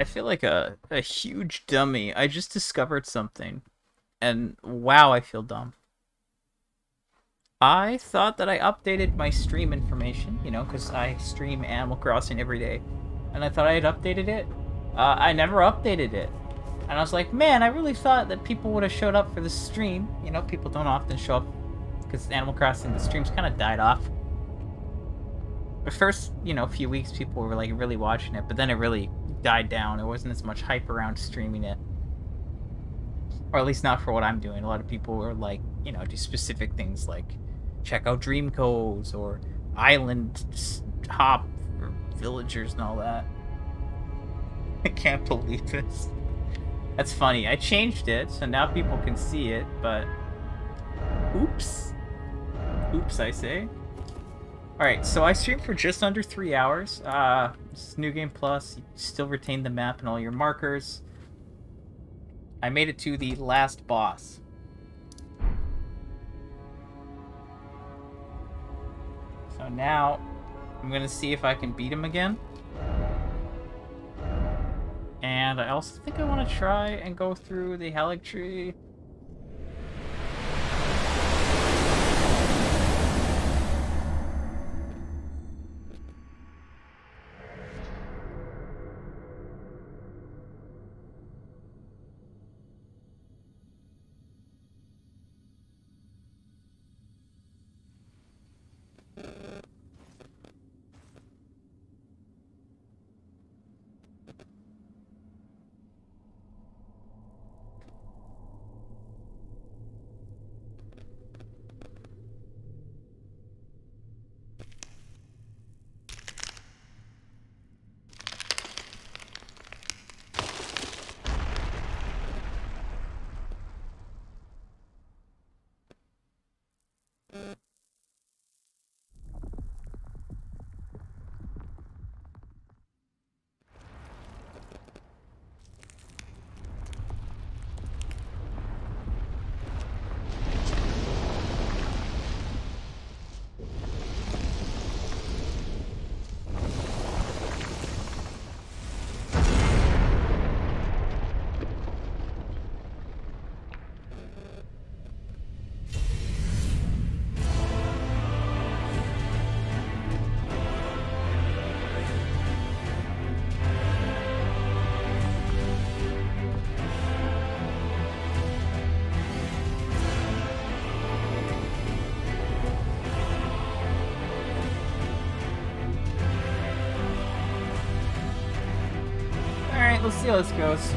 I feel like a huge dummy. I just discovered something. And wow, I feel dumb. I thought that I updated my stream information, you know, because I stream Animal Crossing every day. And I thought I had updated it. I never updated it. And I was like, man, I really thought that people would have showed up for the stream. You know, people don't often show up because Animal Crossing, the streams kind of died off. The first, you know, few weeks, people were, like, really watching it, but then it really died down. There wasn't as much hype around streaming it. Or at least not for what I'm doing. A lot of people were, like, you know, do specific things like check out Dream Codes or Island Hop for villagers and all that. I can't believe this. That's funny. I changed it, so now people can see it, but... Oops. Oops, I say. Alright, so I streamed for just under 3 hours. This is New Game Plus. You still retain the map and all your markers. I made it to the last boss. So now, I'm gonna see if I can beat him again. And I also think I want to try and go through the Halig Tree. Let's see how this goes.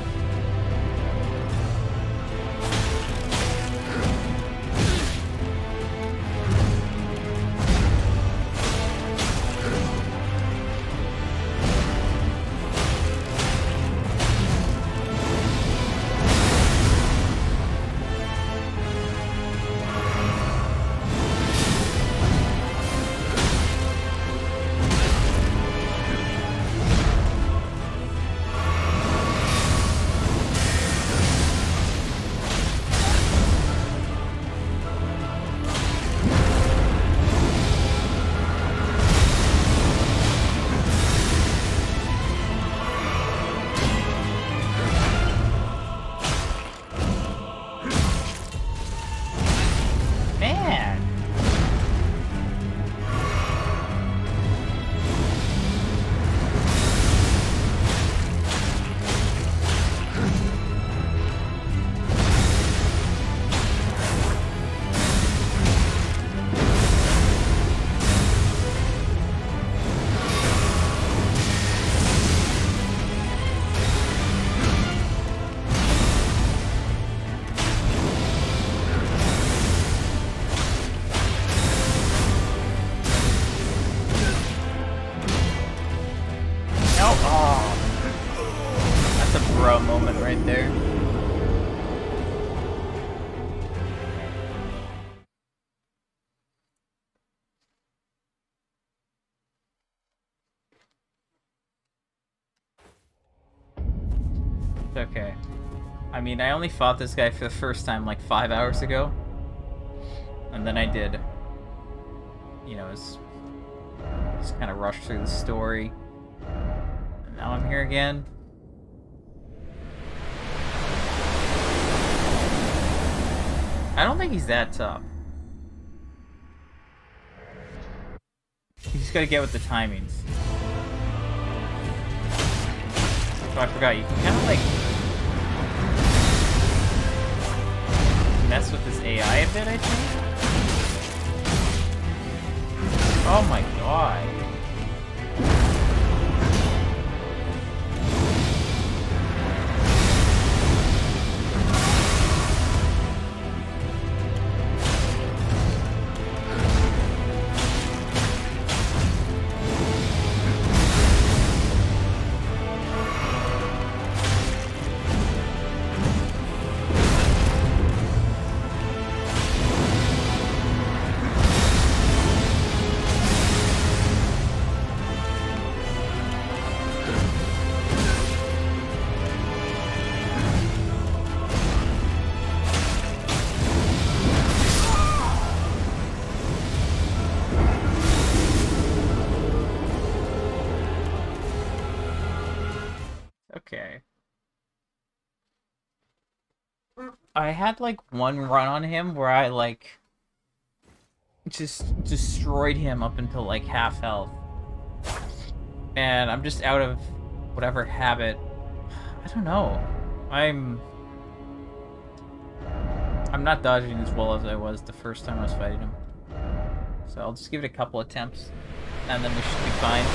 Okay. I mean, I only fought this guy for the first time like 5 hours ago. And then I did, you know, just kind of rushed through the story. And now I'm here again. I don't think he's that tough. You just gotta get with the timings. Oh, I forgot. You can kind of like mess with this AI a bit, I think. Oh my god. Okay. I had like one run on him where I like just destroyed him up until like half health. And I'm just out of whatever habit. I don't know. I'm not dodging as well as I was the first time I was fighting him. So I'll just give it a couple attempts and then we should be fine.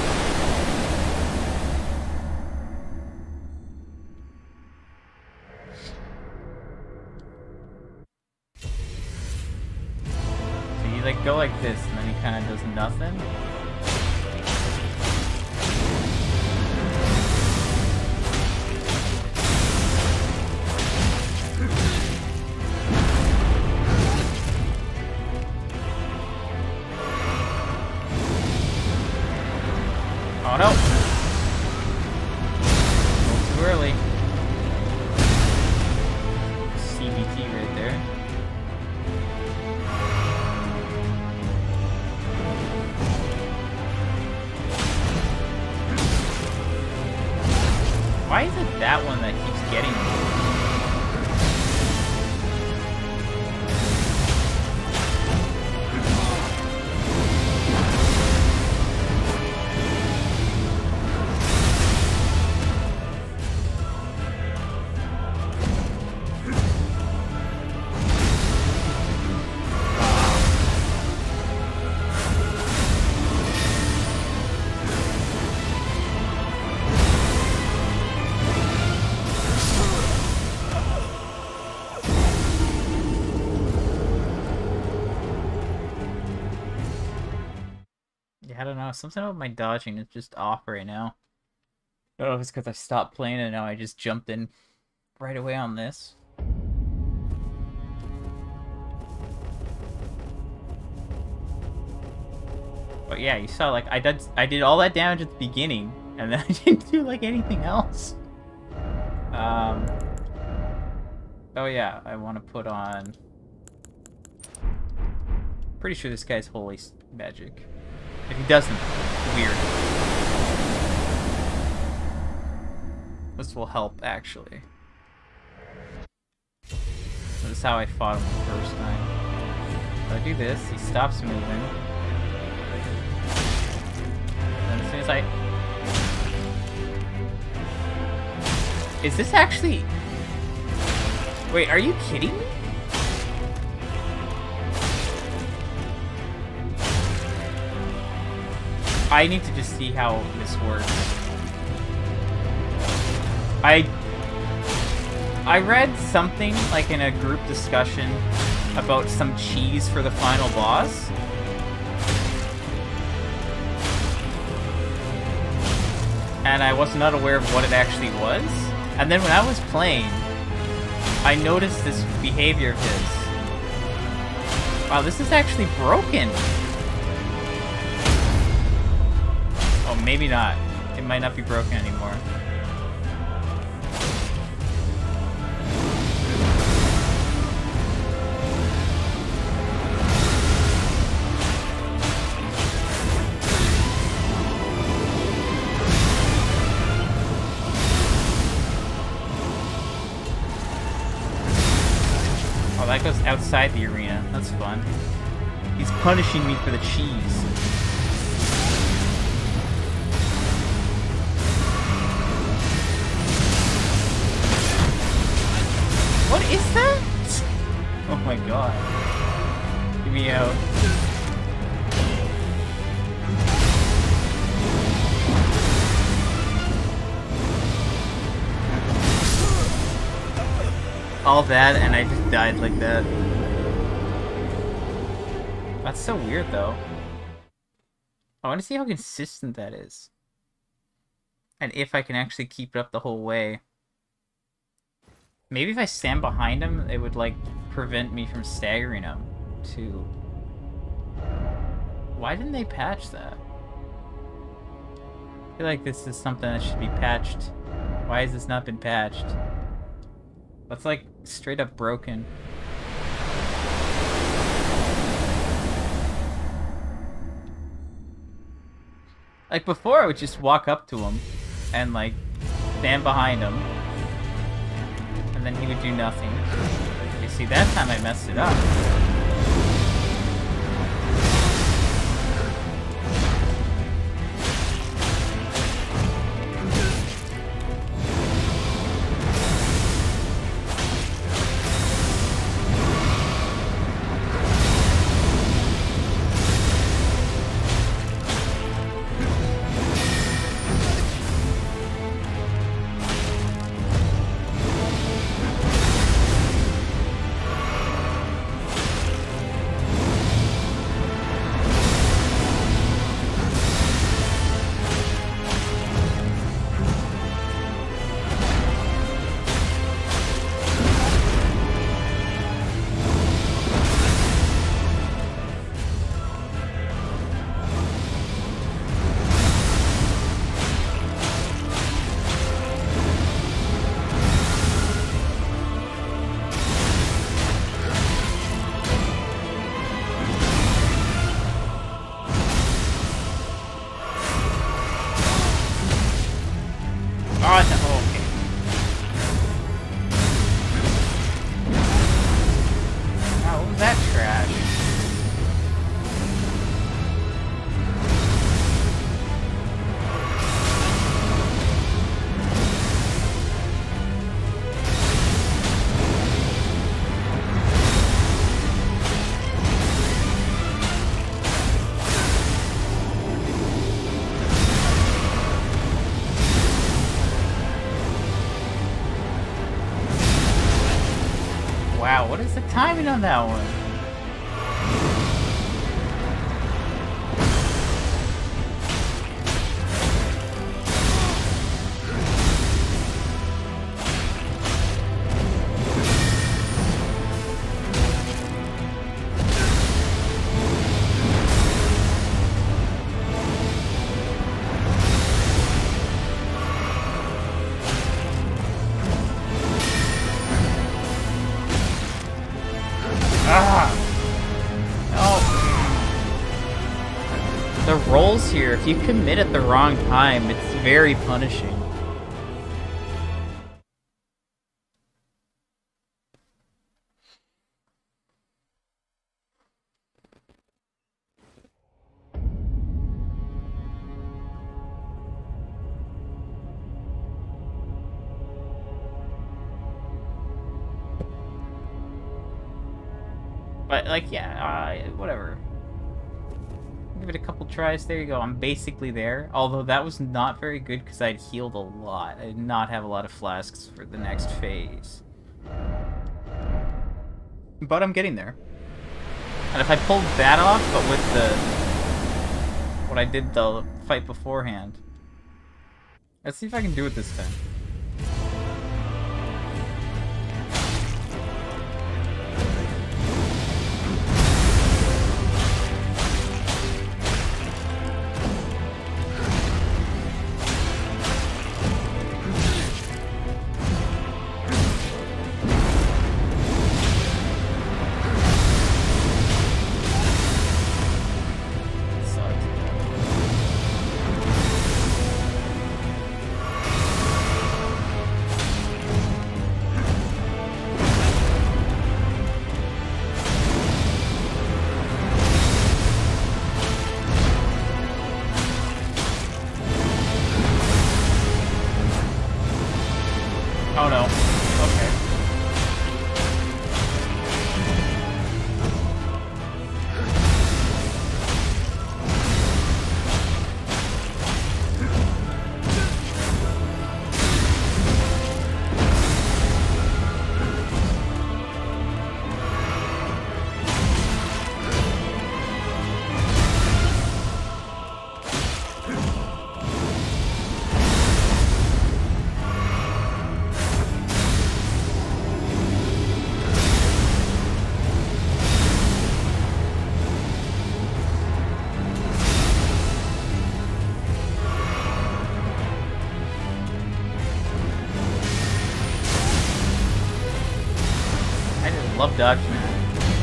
Like go like this and then he kind of does nothing. Oh no! A little too early. CBT right there. Why is it that one that keeps getting me? I don't know, something about my dodging is just off right now. I don't know if it's because I stopped playing and now I just jumped in right away on this. But yeah, you saw like I did all that damage at the beginning and then I didn't do like anything else. Oh yeah, I want to put on... Pretty sure this guy's holy magic. If he doesn't, weird. This will help, actually. This is how I fought him the first time. So I do this, he stops moving. And as soon as I... Is this actually... Wait, are you kidding me? I need to just see how this works. I read something like in a group discussion about some cheese for the final boss. And I was not aware of what it actually was. And then when I was playing, I noticed this behavior of his. Wow, this is actually broken. Oh, maybe not. It might not be broken anymore. that goes outside the arena. That's fun. He's punishing me for the cheese. What is that? Oh my god. Get me out. All that, and I just died like that. That's so weird, though. I want to see how consistent that is. And if I can actually keep it up the whole way. Maybe if I stand behind him, it would, like, prevent me from staggering him, too. Why didn't they patch that? I feel like this is something that should be patched. Why has this not been patched? That's, like, straight up broken. Like, before, I would just walk up to him and, like, stand behind him. And then he would do nothing. You see, that time I messed it up. Wow, what is the timing on that one? The rolls here, if you commit at the wrong time, it's very punishing. But, like, yeah, whatever. Give it a couple tries. There you go. I'm basically there. Although that was not very good because I'd healed a lot. I did not have a lot of flasks for the next phase. But I'm getting there. And if I pulled that off, but with the... what I did the fight beforehand. Let's see if I can do it this time. love dodging that.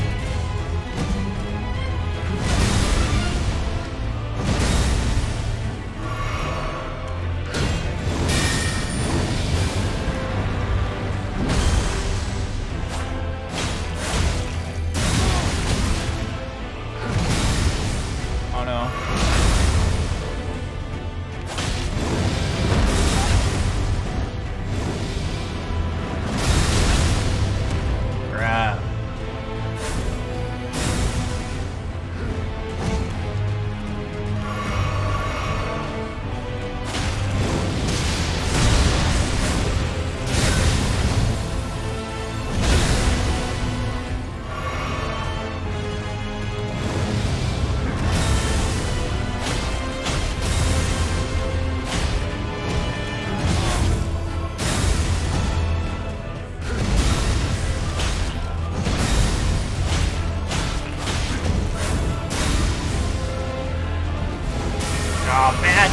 Oh, man!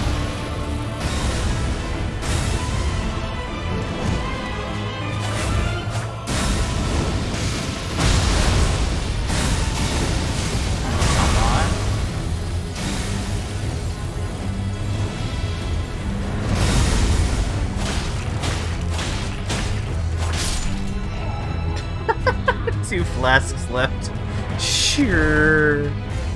Come on. 2 flasks left. Sure.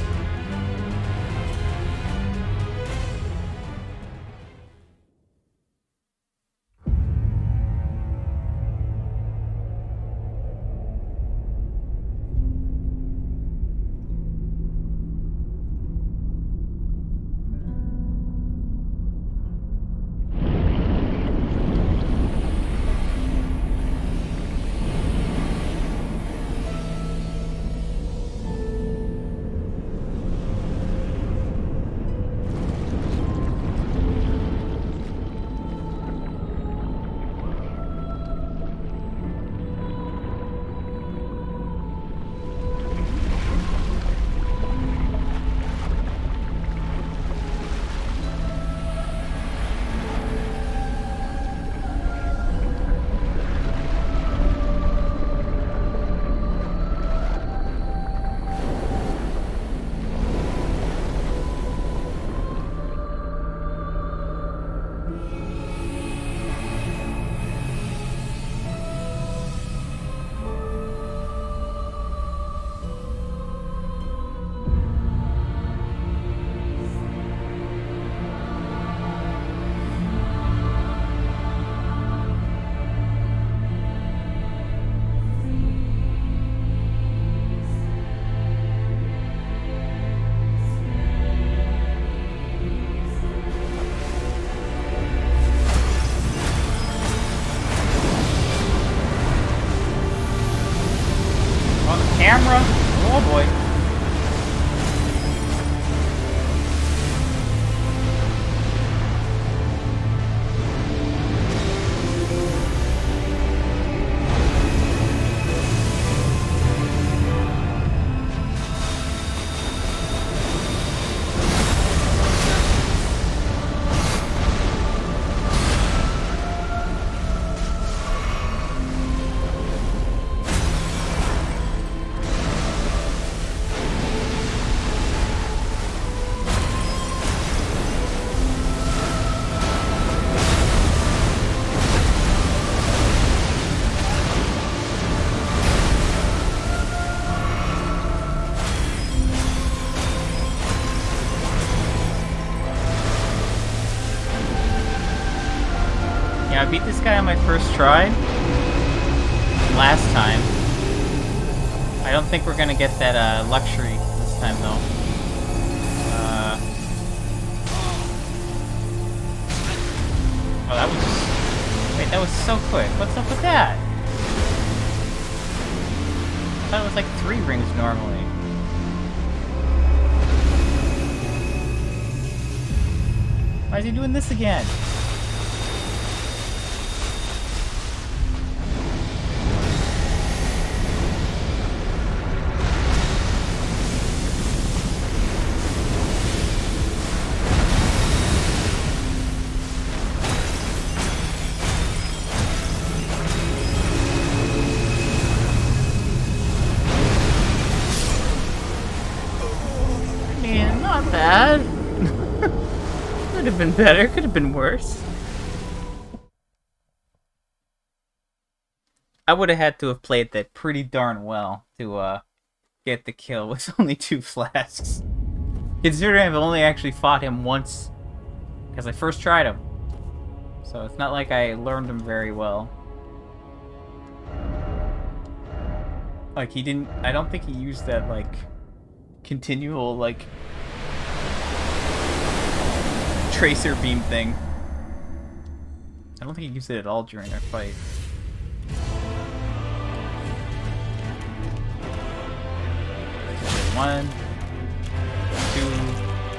Camera? Oh boy. Yeah, I beat this guy on my first try. Last time. I don't think we're gonna get that luxury this time though. Oh, that was... Wait, that was so quick. What's up with that? I thought it was like 3 rings normally. Why is he doing this again? Not bad. Could have been better, could have been worse. I would have had to have played that pretty darn well to get the kill with only 2 flasks. Considering I've only actually fought him once, because I first tried him. So it's not like I learned him very well. Like, he didn't... I don't think he used that, like, continual, like, tracer beam thing. I don't think he used it at all during our fight. One, 2...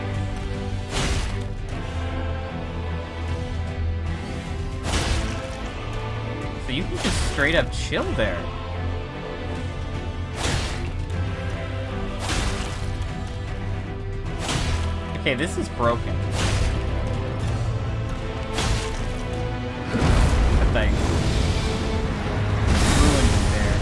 So you can just straight up chill there. Okay, this is broken. That thing. Ruined it there.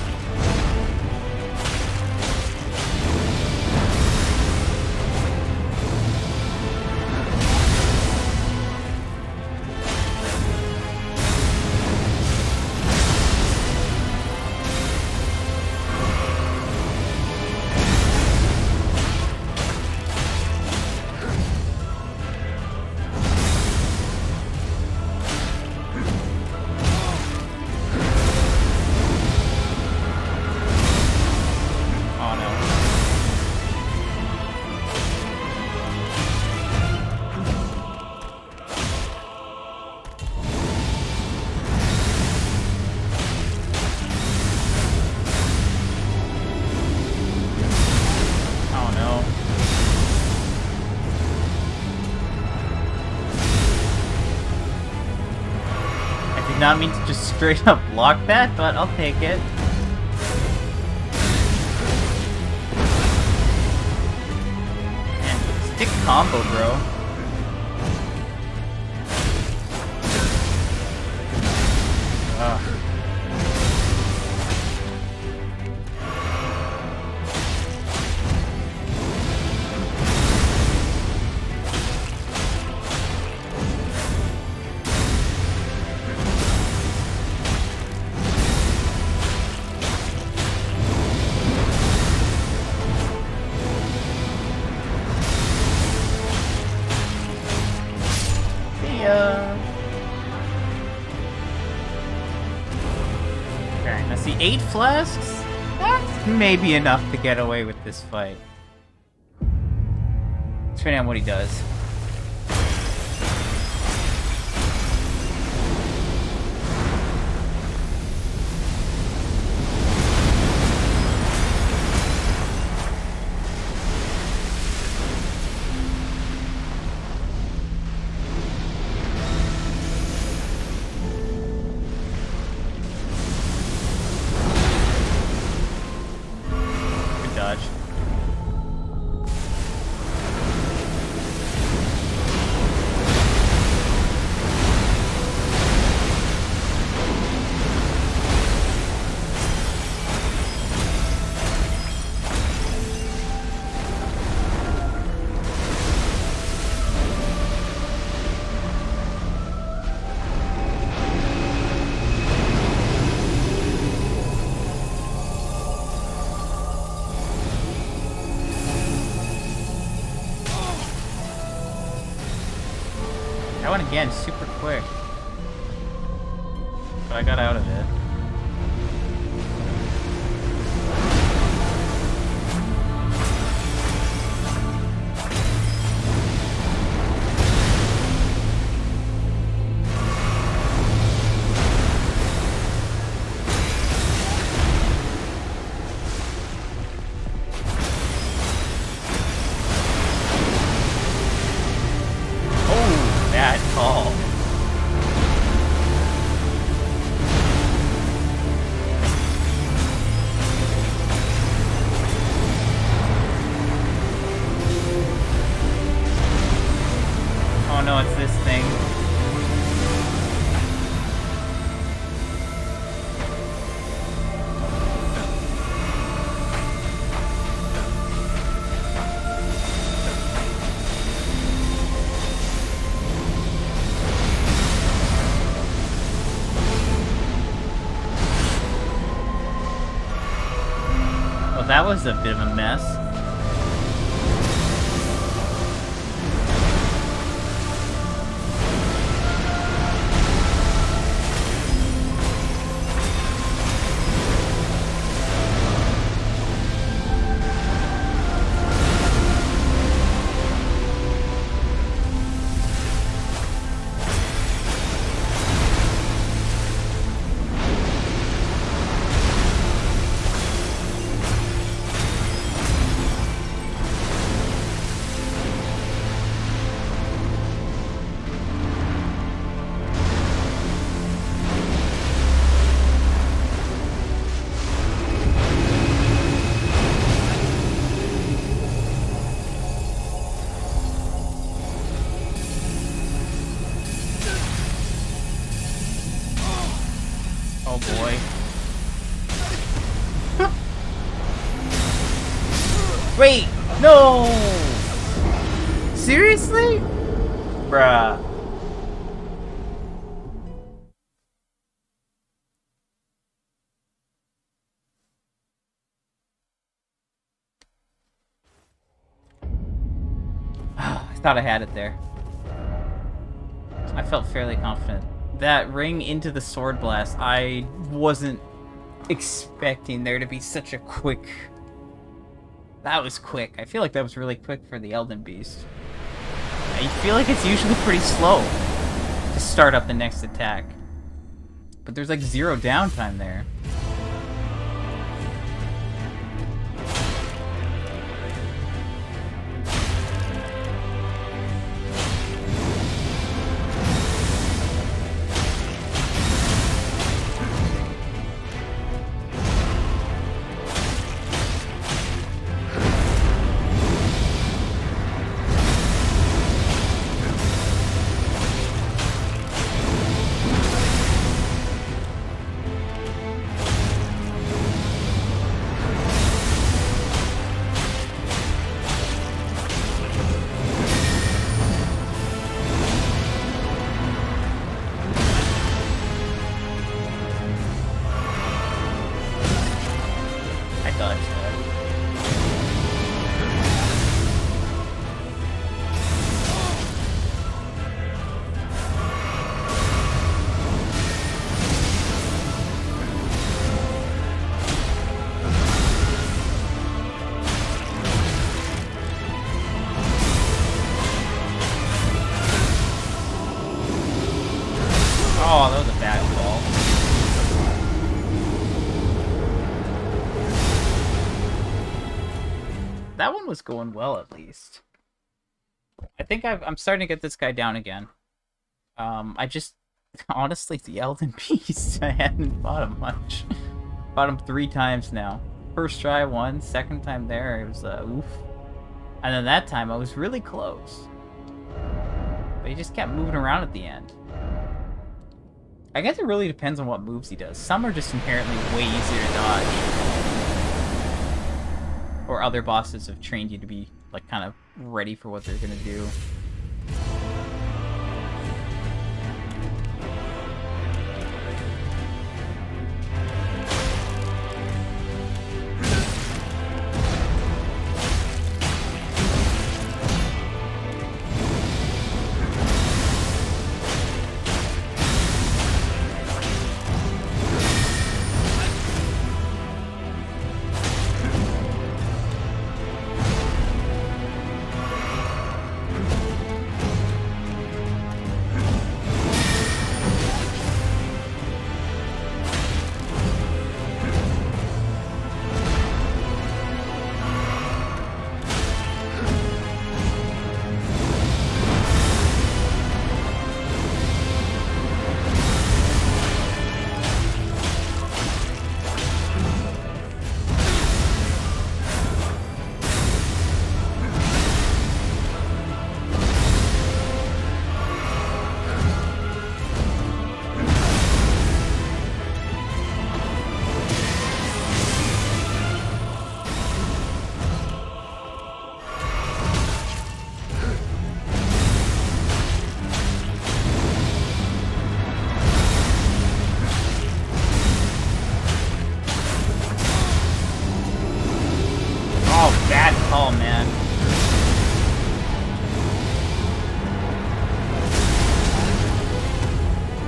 Not mean to just straight up block that, but I'll take it. Man, stick combo, bro. Ugh. Okay, now see, 8 flasks? That's maybe enough to get away with this fight. Depending on what he does. That one again, super quick. But I got out of it. that was a bit of a mess. Oh boy. Wait! No! Seriously? Bruh. I thought I had it there. I felt fairly confident. That ring into the sword blast, I wasn't expecting there to be such a quick... That was quick. I feel like that was really quick for the Elden Beast. I feel like it's usually pretty slow to start up the next attack. But there's like 0 downtime there. Oh, that was a bad call. That one was going well, at least. I think I'm starting to get this guy down again. I just... Honestly, the Elden Beast, I hadn't fought him much. Fought him 3 times now. First try, 1. Second time there, it was, oof. And then that time, I was really close. But he just kept moving around at the end. I guess it really depends on what moves he does. Some are just inherently way easier to dodge. Or other bosses have trained you to be, like, kind of ready for what they're gonna do.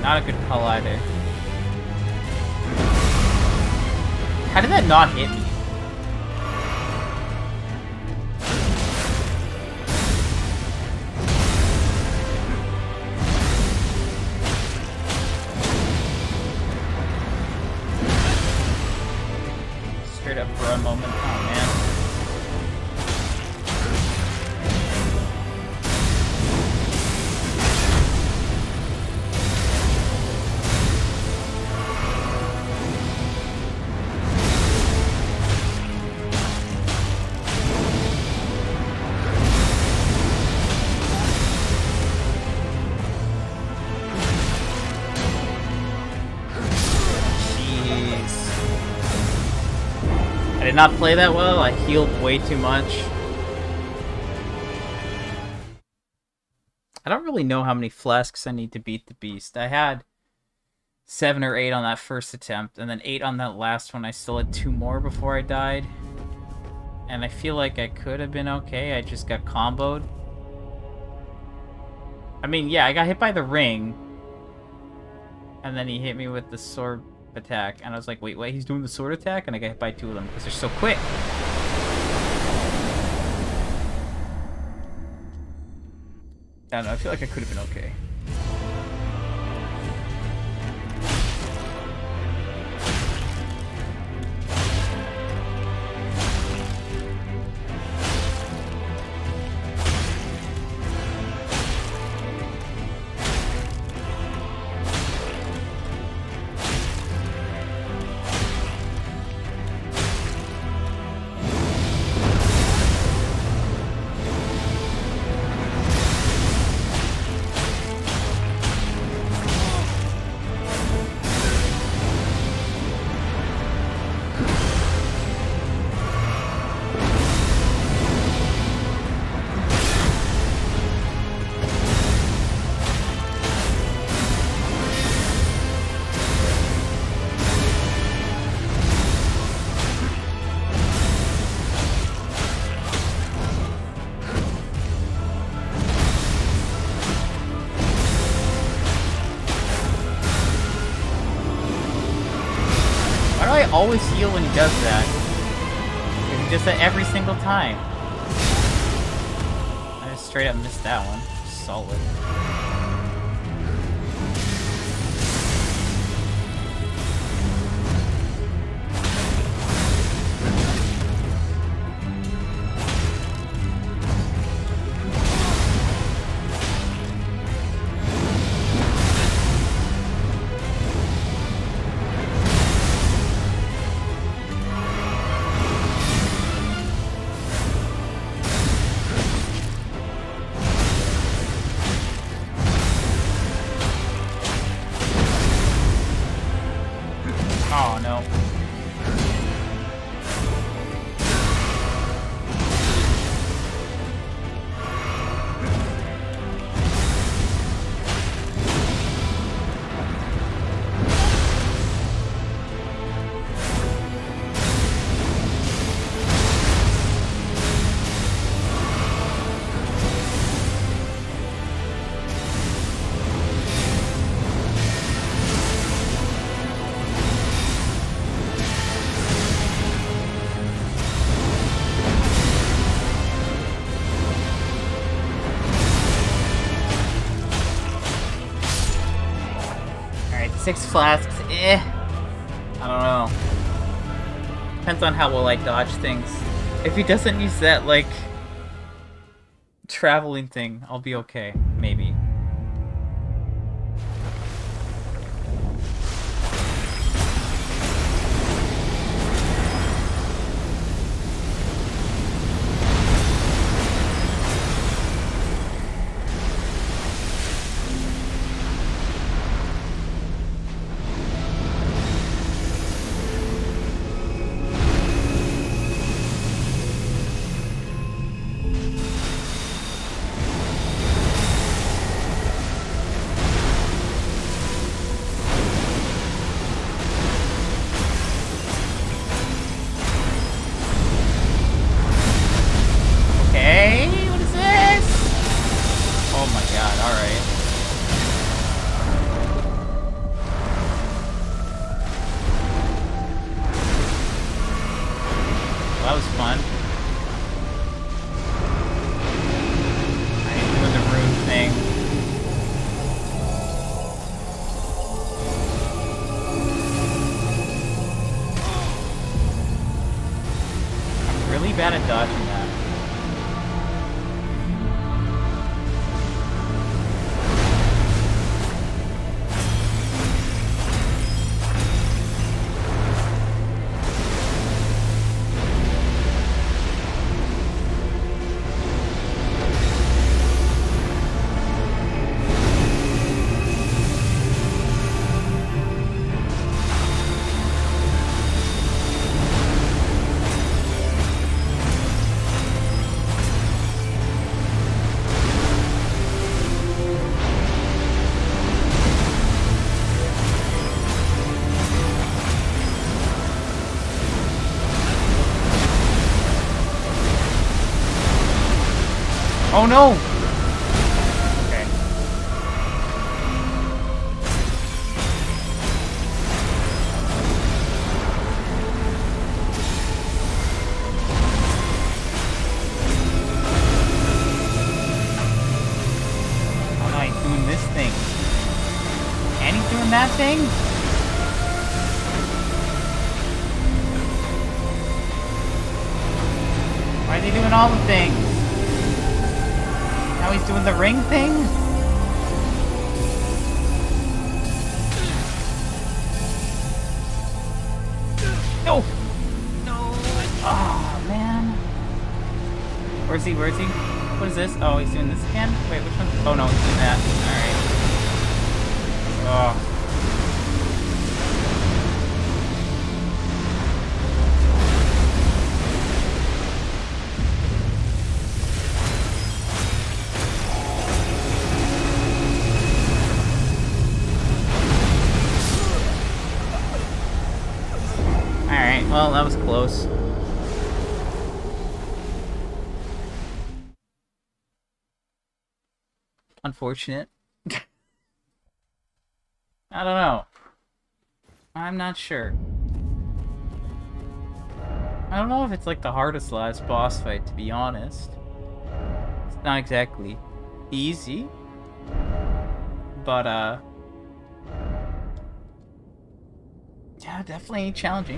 Not a good call either. How did that not hit me? Straight up for a moment. Oh man. I did not play that well. I healed way too much. I don't really know how many flasks I need to beat the beast. I had 7 or 8 on that first attempt, and then 8 on that last one. I still had 2 more before I died. And I feel like I could have been okay. I just got comboed. I mean, yeah, I got hit by the ring. And then he hit me with the sword attack, and I was like, wait, he's doing the sword attack? And I got hit by 2 of them because they're so quick. I don't know, I feel like I could have been okay. Always heal when he does that. He does that every single time. I just straight up missed that one. Solid. Oh no. Alright, 6 flasks, I don't know. Depends on how well I dodge things. If he doesn't use that, like, traveling thing, I'll be okay. Maybe. Oh no! Okay. Oh no, he's doing this thing. And he's doing that thing? Why is he doing all the things? Now he's doing the ring thing? No! No! Oh, man. Where's he? Where's he? What is this? Oh, he's doing this again? Wait, which one? Oh, no, he's doing that. Alright. Oh. Well, that was close. Unfortunate. I don't know. I'm not sure. I don't know if it's like the hardest last boss fight, to be honest. It's not exactly easy. But, yeah, definitely challenging.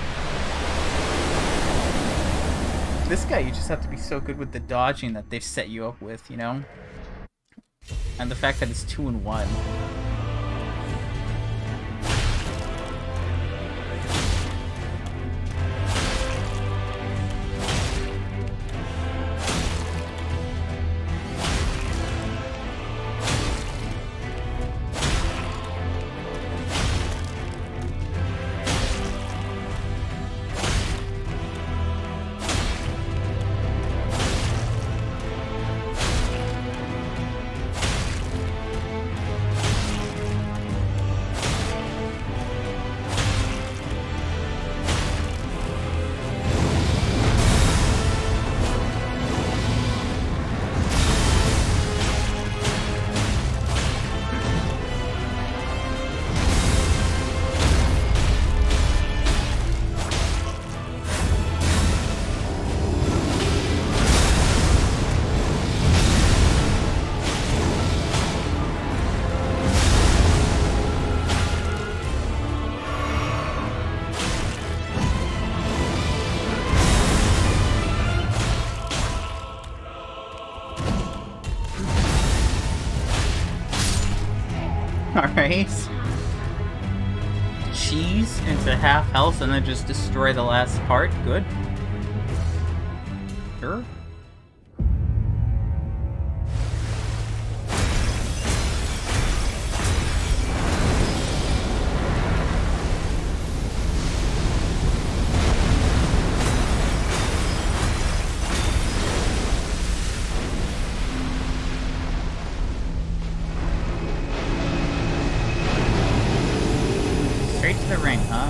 This guy, you just have to be so good with the dodging that they've set you up with, you know? And the fact that it's 2 in 1. Alright. Cheese into half health and then just destroy the last part. Good. Sure. Straight to the ring, huh?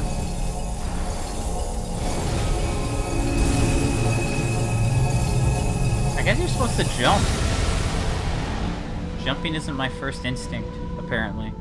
I guess you're supposed to jump. Jumping isn't my first instinct, apparently.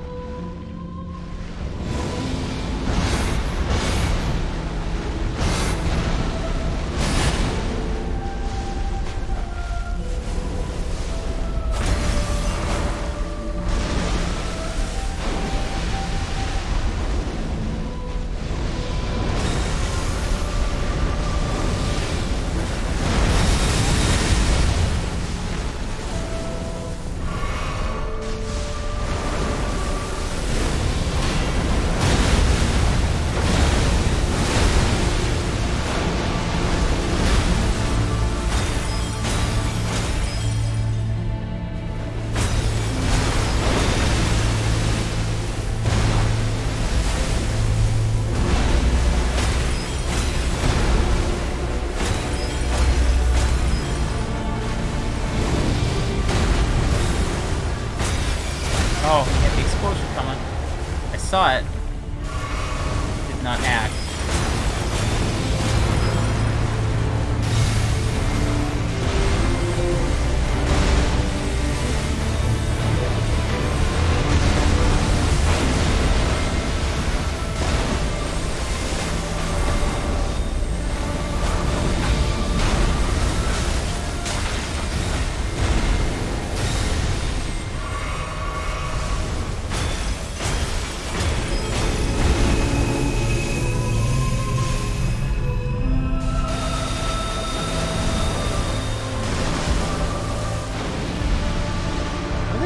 Oh, he had the explosion coming. I saw it. Did not act.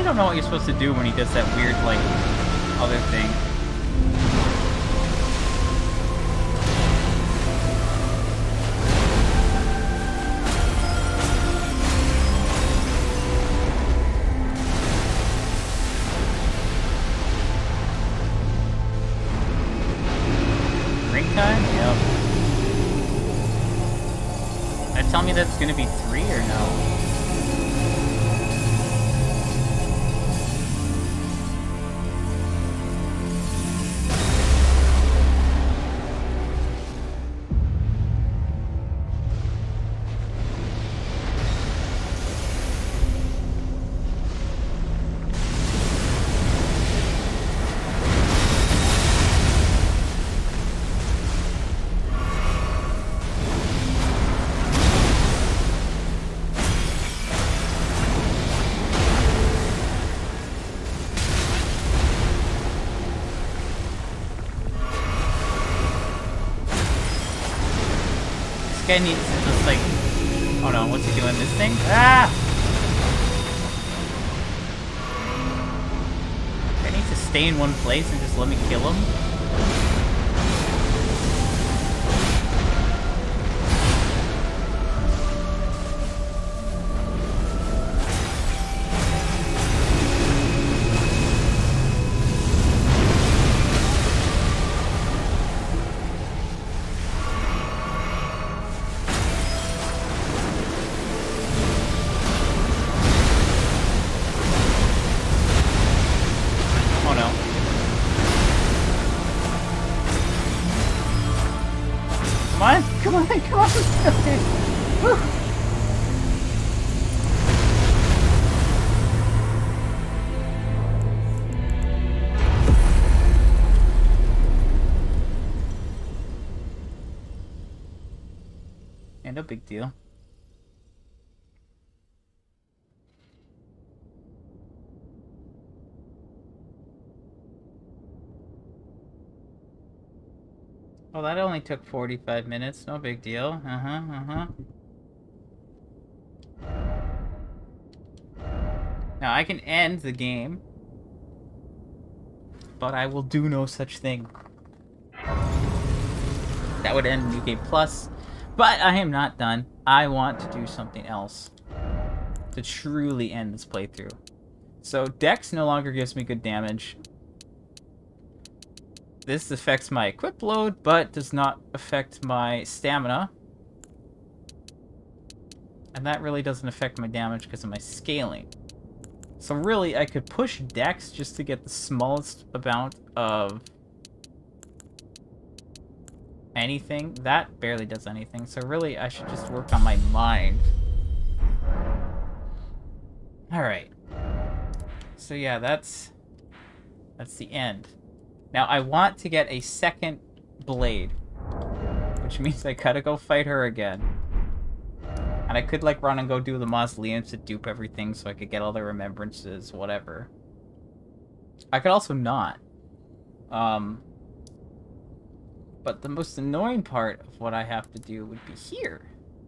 don't know what you're supposed to do when he does that weird, like, other thing. Time? Yep. Tell me that's gonna be 3 or no? Guy needs to just like, hold on, what's he doing? This thing? Ah! I need to stay in one place and just let me kill him. Come on, come on! Okay. Whew. Yeah, no big deal. Well, that only took 45 minutes. No big deal. Now, I can end the game, but I will do no such thing. That would end New Game Plus, but I am not done. I want to do something else to truly end this playthrough. So, Dex no longer gives me good damage. This affects my equip load, but does not affect my stamina. And that really doesn't affect my damage because of my scaling. So really, I could push Dex just to get the smallest amount of anything. That barely does anything. So really, I should just work on my mind. Alright. So yeah, that's the end. Now, I want to get a second blade, which means I gotta go fight her again. And I could, like, run and go do the mausoleums to dupe everything so I could get all the remembrances, whatever. I could also not. But the most annoying part of what I have to do would be here.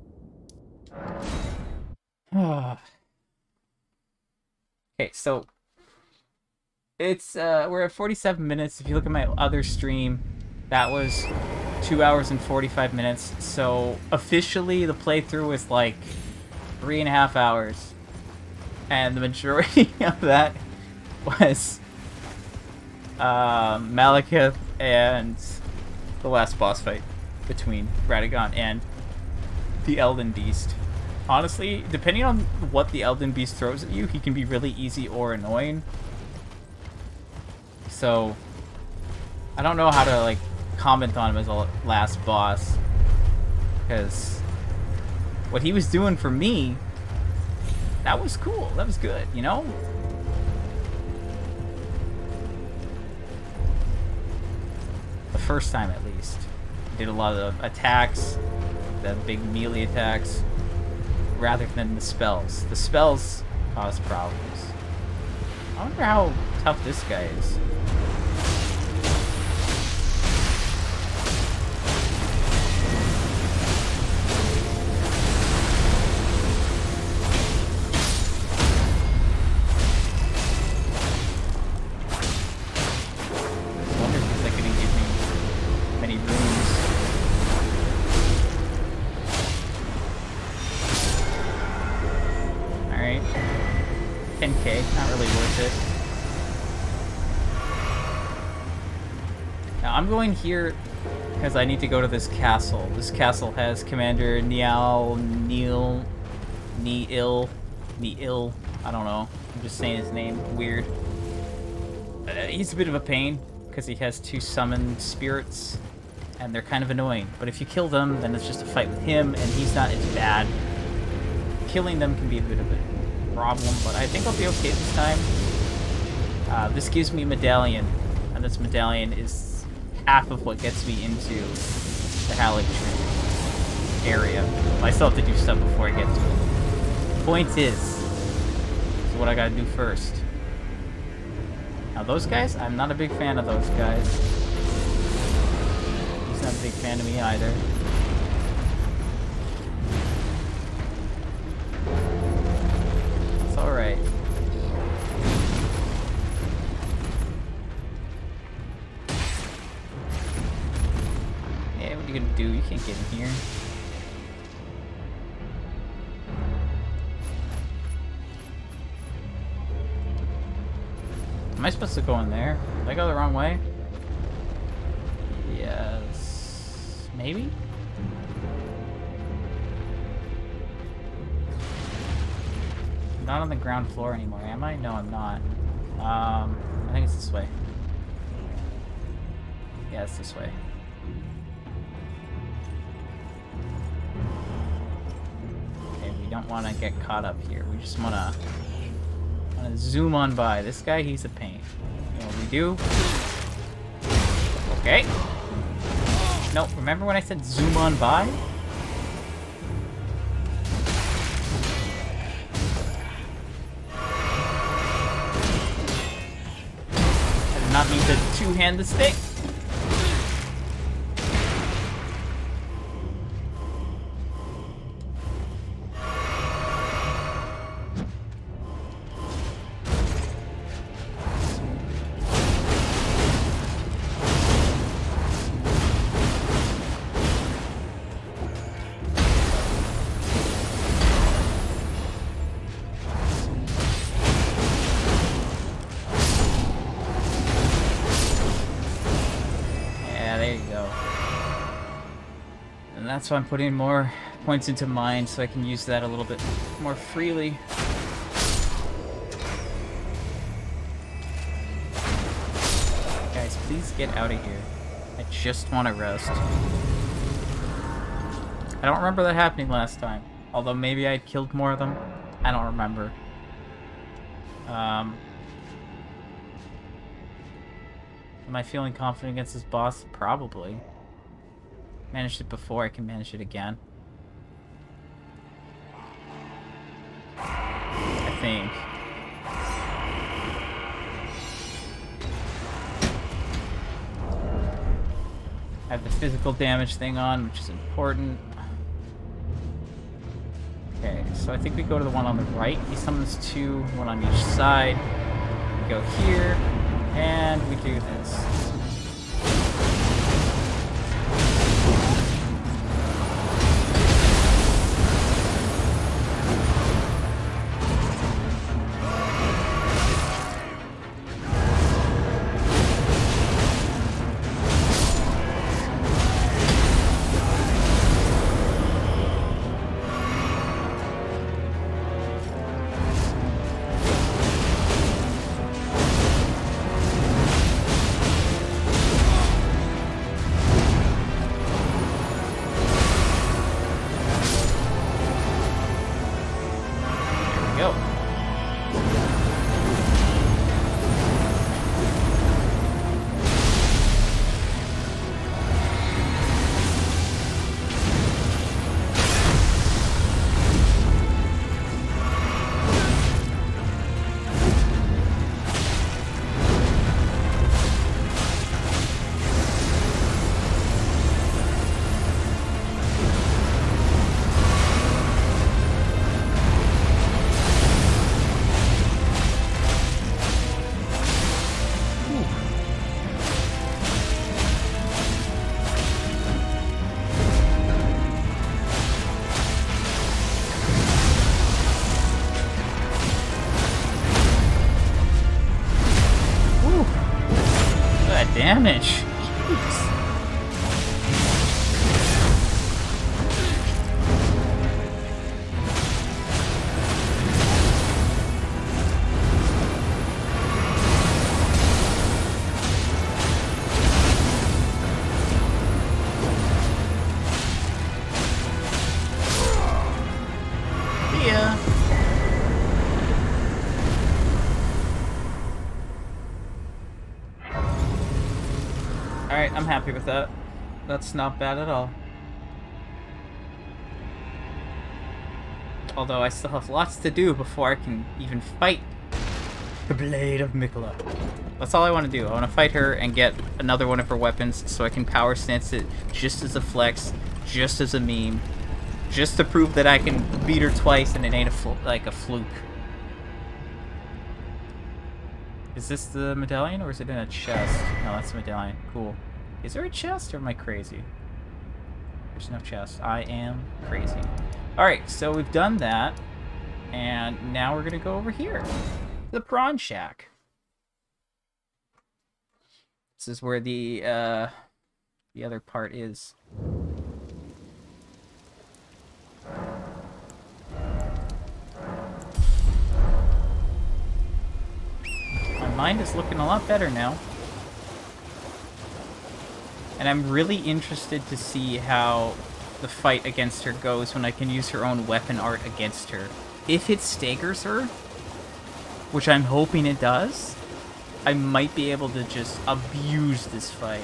Okay, so it's we're at 47 minutes. If you look at my other stream, that was 2 hours and 45 minutes. So officially the playthrough was like 3.5 hours. And the majority of that was Malekith and the last boss fight between Radagon and the Elden Beast. Honestly, depending on what the Elden Beast throws at you, he can be really easy or annoying. So, I don't know how to, like, comment on him as a last boss. Because what he was doing for me, that was cool. That was good, you know? The first time, at least. He did a lot of attacks, the big melee attacks, rather than the spells. The spells cause problems. I wonder how tough this guy is. 10k, not really worth it. Now I'm going here because I need to go to this castle. This castle has Commander Neil, I don't know. I'm just saying his name weird. He's a bit of a pain because he has 2 summoned spirits, and they're kind of annoying. But if you kill them, then it's just a fight with him, and he's not as bad. Killing them can be a bit of a problem, but I think I'll be okay this time. This gives me a medallion, and this medallion is half of what gets me into the Halleck Tree area. I still have to do stuff before I get to it. Point is, this is what I gotta do first. Now those guys, I'm not a big fan of those guys. He's not a big fan of me either. It's alright. Yeah, what are you gonna do? You can't get in here. Am I supposed to go in there? Did I go the wrong way? Yes. Maybe? I'm not on the ground floor anymore, am I? No, I'm not. I think it's this way. Yeah, it's this way. Okay, we don't want to get caught up here. We just want to zoom on by. This guy, he's a pain. You know what we do? Okay. No, remember when I said zoom on by? I did not mean to two-hand the stick. That's why I'm putting more points into mine, so I can use that a little bit more freely. Guys, please get out of here. I just want to rest. I don't remember that happening last time. Although maybe I killed more of them. I don't remember. Am I feeling confident against this boss? Probably. Managed it before, I can manage it again. I think. I have the physical damage thing on, which is important. Okay, so I think we go to the one on the right. He summons 2, one on each side. We go here, and we do this. damage. Jeez. Alright, I'm happy with that. That's not bad at all. Although I still have lots to do before I can even fight the Blade of Mikola. That's all I want to do. I want to fight her and get another one of her weapons so I can power stance it just as a flex, just as a meme, just to prove that I can beat her twice and it ain't like a fluke. Is this the medallion, or is it in a chest? No, that's the medallion. Cool. Is there a chest, or am I crazy? There's no chest. I am crazy. Alright, so we've done that. And now we're going to go over here. The Prawn Shack. This is where the other part is. My mind is looking a lot better now. And I'm really interested to see how the fight against her goes when I can use her own weapon art against her. If it staggers her, which I'm hoping it does, I might be able to just abuse this fight.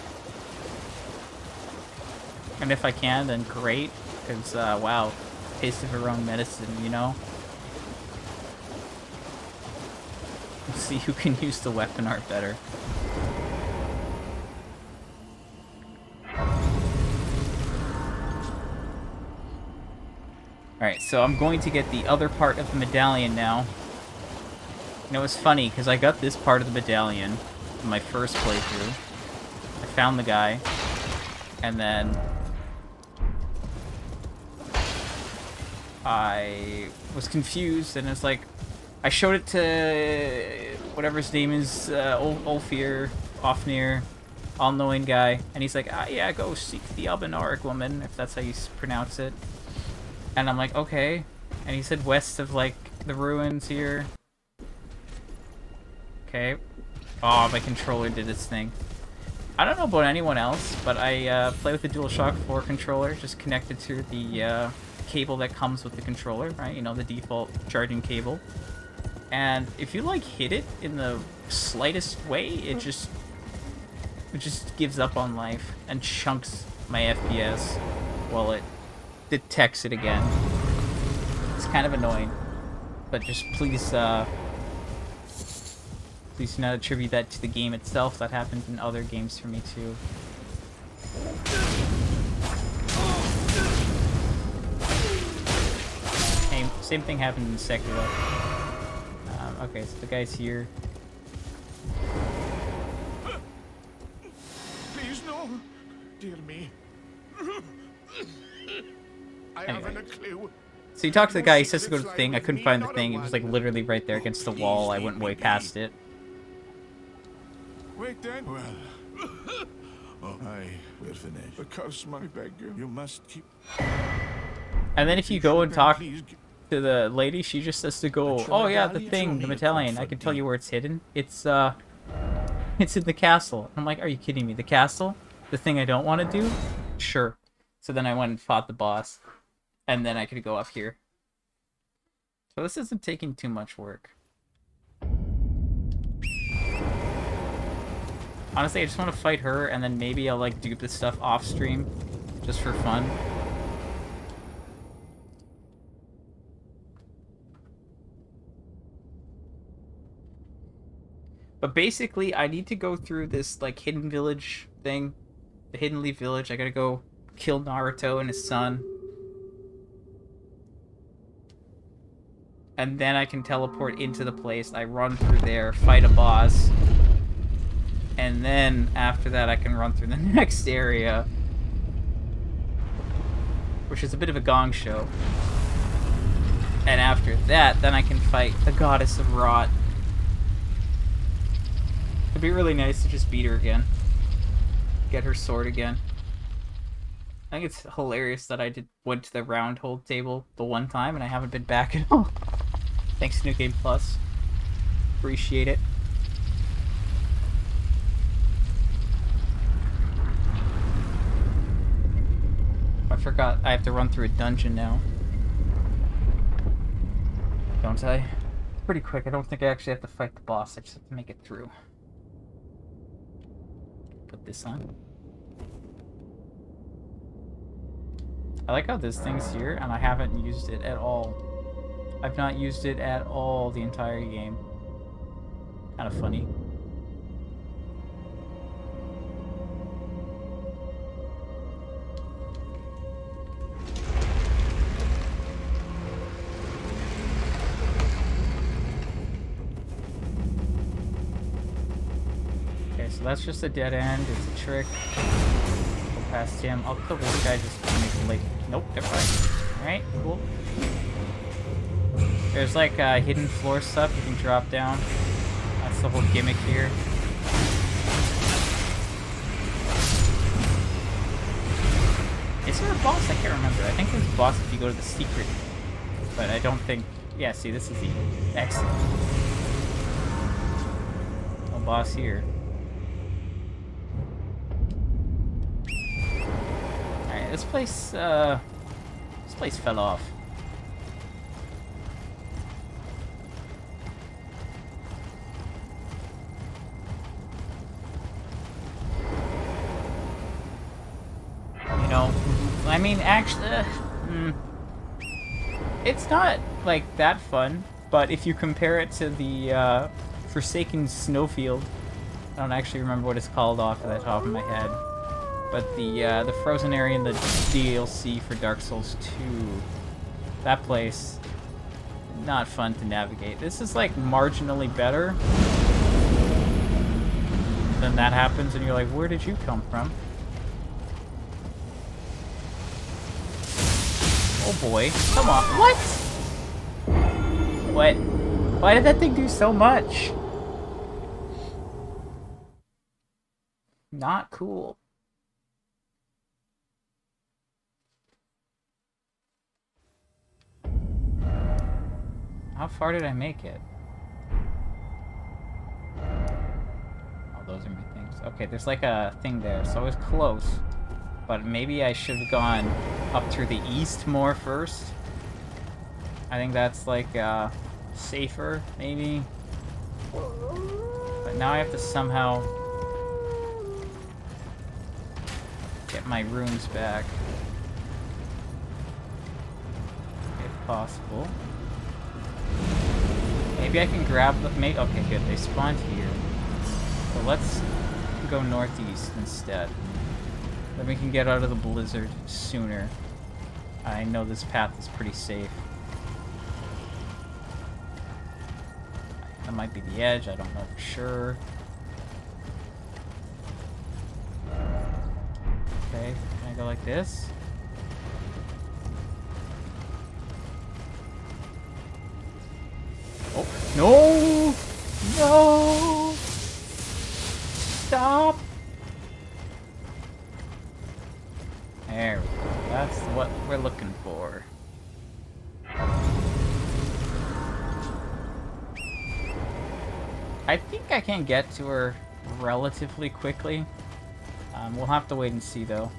And if I can, then great, because, wow, taste of her own medicine, you know? Let's see who can use the weapon art better. Alright, so I'm going to get the other part of the medallion now. And it was funny, because I got this part of the medallion in my first playthrough. I found the guy, and then I was confused, and it's like, I showed it to whatever his name is, Olfir, Ofnir, all-knowing guy, and he's like, ah, yeah, go seek the Albanaric woman, if that's how you pronounce it. And I'm like, okay. And he said west of, like, the ruins here. Okay. Oh, my controller did its thing. I don't know about anyone else, but I play with the DualShock 4 controller, just connected to the cable that comes with the controller, right? You know, the default charging cable. And if you, like, hit it in the slightest way, it just gives up on life and chunks my FPS while it detects it again. It's kind of annoying, but just please please do not attribute that to the game itself. That happens in other games for me too. Hey, same thing happened in Sekiro. Okay, so the guy's here. Please no, dear me. I haven't a clue. So you talk to the guy, he says to go to the thing. I couldn't find the thing. It was like literally right there against the wall. I went way past it. Wait then. Well, I will finish. Because my beggar, you must keep. And then if you go and talk to the lady, she just says to go, oh yeah, the thing, the medallion. I can tell you where it's hidden. It's in the castle. I'm like, are you kidding me? The castle? The thing I don't want to do? Sure. So then I went and fought the boss. And then I could go up here. So this isn't taking too much work. Honestly, I just want to fight her, and then maybe I'll, like, do this stuff off-stream. Just for fun. But basically, I need to go through this, like, hidden village thing. The Hidden Leaf Village. I gotta go kill Naruto and his son. And then I can teleport into the place. I run through there, fight a boss. And then, after that, I can run through the next area. Which is a bit of a gong show. And after that, then I can fight the Goddess of Rot. It'd be really nice to just beat her again. Get her sword again. I think it's hilarious that I went to the round hold table the one time and I haven't been back at all. Thanks, New Game Plus. Appreciate it. I forgot I have to run through a dungeon now. Don't I? It's pretty quick. I don't think I actually have to fight the boss. I just have to make it through. Put this on. I like how this thing's here, and I haven't used it at all. I've not used it at all the entire game. Kind of funny. Okay, so that's just a dead end. It's a trick. Go past him. I'll kill this guy just to make him like... Nope, never mind. Alright, cool. There's like hidden floor stuff you can drop down. That's the whole gimmick here. Is there a boss? I can't remember. I think there's a boss if you go to the secret. But I don't think... Yeah, see, this is the exit. No boss here. Alright, this place fell off. You know, I mean, actually, it's not, like, that fun, but if you compare it to the, Forsaken Snowfield, I don't actually remember what it's called off the top of my head, but the frozen area in the DLC for Dark Souls 2, that place, not fun to navigate. This is, like, marginally better. Then that happens and you're like, where did you come from? Oh boy. Come on. What? What? Why did that thing do so much? Not cool. How far did I make it? Oh, those are my things. Okay, there's like a thing there, so I was close. But maybe I should have gone up through the east more first. I think that's like safer, maybe. But now I have to somehow get my runes back. If possible. Maybe I can grab the... Okay, good. They spawned here. So let's go northeast instead. Then we can get out of the blizzard sooner. I know this path is pretty safe. That might be the edge, I don't know for sure. Okay, can I go like this? Oh, no! No! Stop! There we go. That's what we're looking for. I think I can get to her relatively quickly. We'll have to wait and see, though.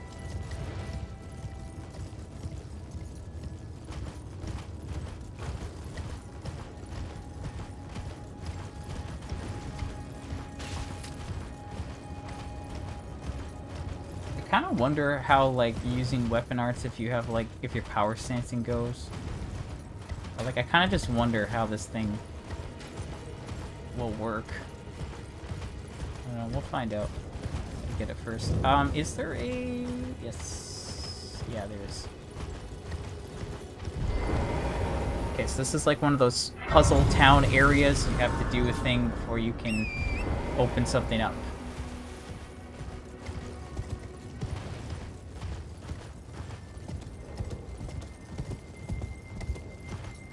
I kind of wonder how, like, using weapon arts, if you have, like, if your power stancing goes. Or, like, I kind of just wonder how this thing will work. We'll find out. Get it first. Is there a... Yes. Yeah, there is. Okay, so this is like one of those puzzle town areas. You have to do a thing before you can open something up.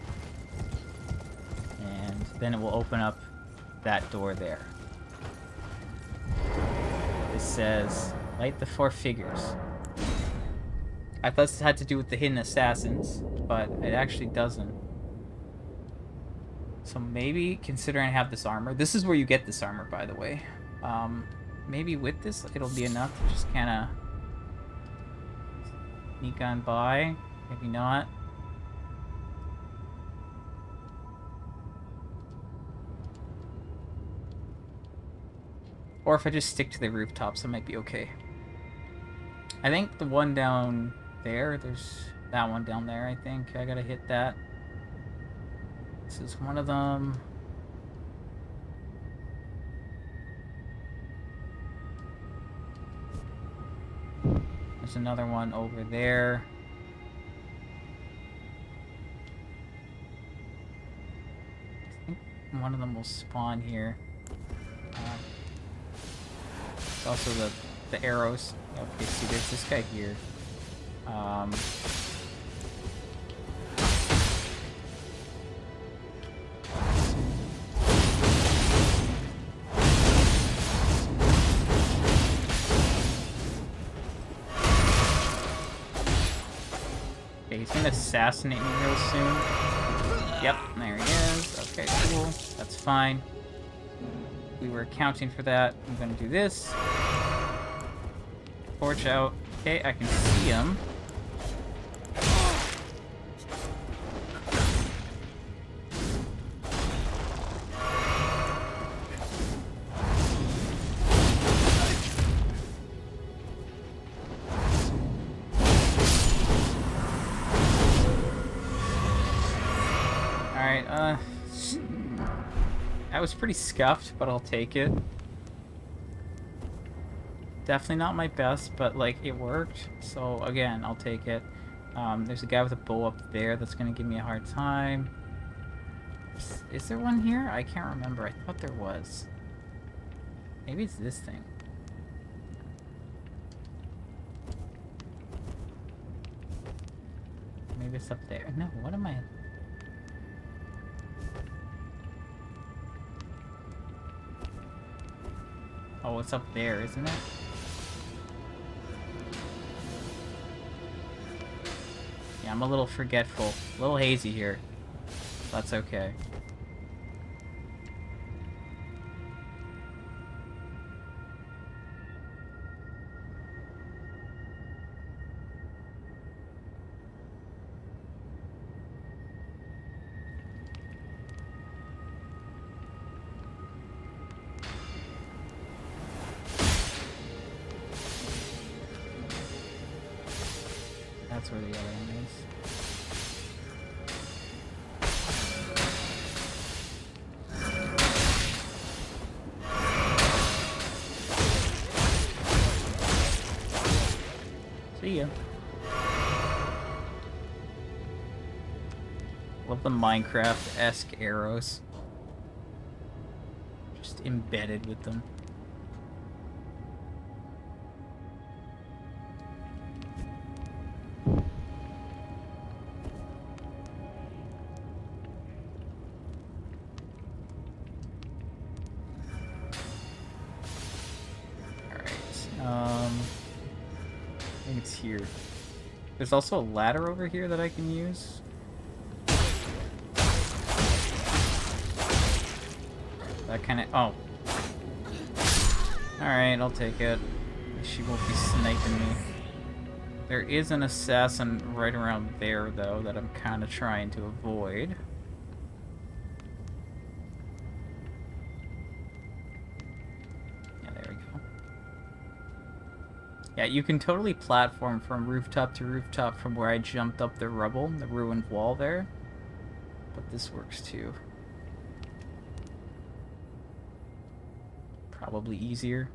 And then it will open up that door there. This says, light the 4 figures. I thought this had to do with the hidden assassins, but it actually doesn't. So maybe, considering I have this armor, this is where you get this armor, by the way. Maybe with this, it'll be enough to just kind of sneak on by. Maybe not. Or if I just stick to the rooftops, it might be okay. I think the one down there, there's that one down there, I think. I gotta hit that. This is one of them. There's another one over there. I think one of them will spawn here. There's also the arrows. Okay, see, there's this guy here. Okay, he's gonna assassinate me real soon. Yep, there he is. Okay, cool. That's fine. We were accounting for that. I'm gonna do this. Torch out. Okay, I can see him. Alright, that was pretty scuffed, but I'll take it. Definitely not my best, but, like, it worked. So, again, I'll take it. There's a guy with a bow up there that's gonna give me a hard time. Is there one here? I can't remember. I thought there was. Maybe it's this thing. Maybe it's up there. No, what am I... Oh, it's up there, isn't it? Yeah, I'm a little forgetful. A little hazy here. That's okay. That's where the other one is. See ya. Love the Minecraft-esque arrows. Just embedded with them. I think it's here. There's also a ladder over here that I can use. That kind of... Oh. Alright, I'll take it. She won't be sniping me. There is an assassin right around there, though, that I'm kind of trying to avoid. Yeah, you can totally platform from rooftop to rooftop from where I jumped up the rubble, the ruined wall there. But this works too. Probably easier.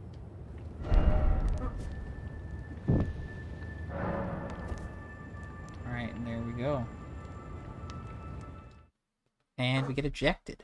Alright, and there we go. And we get ejected.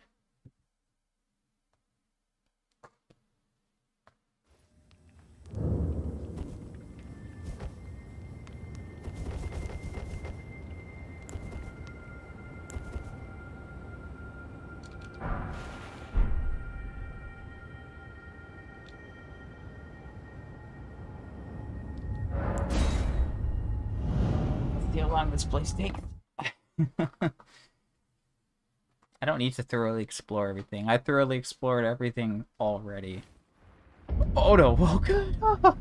long this place takes. I don't need to thoroughly explore everything. I thoroughly explored everything already. Oh no, well good.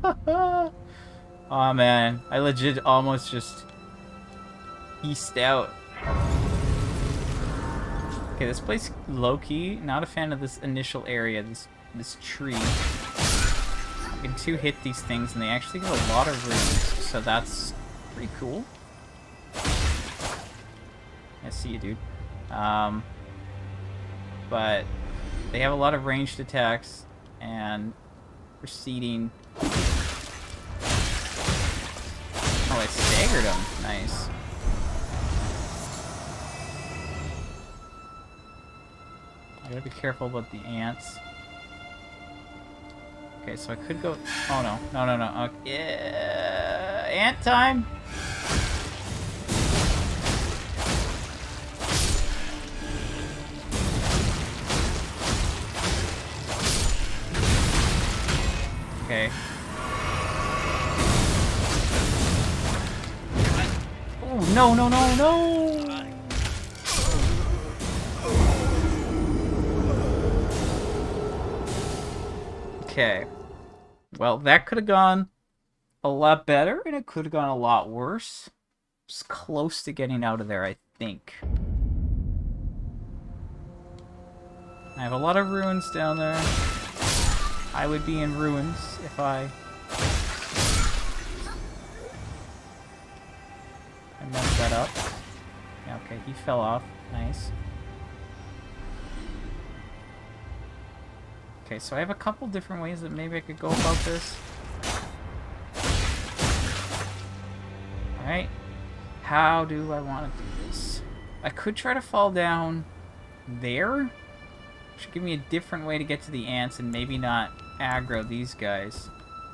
Oh man, I legit almost just pieced out. Okay, this place low-key, not a fan of this initial area, this tree. I can two-hit these things and they actually get a lot of runes, so that's pretty cool. I see you, dude. But they have a lot of ranged attacks and proceeding. Oh, I staggered him. Nice. I gotta be careful about the ants. Okay, so I could go. Oh no. No. Okay. Yeah. Ant time! Okay. Oh, no! Okay. Well, that could have gone a lot better, and it could have gone a lot worse. Just close to getting out of there, I think. I have a lot of ruins down there. I would be in ruins if I messed that up. Yeah, okay, he fell off. Nice. Okay, so I have a couple different ways that maybe I could go about this. Alright. How do I want to do this? I could try to fall down there. Which would give me a different way to get to the ants and maybe not aggro these guys.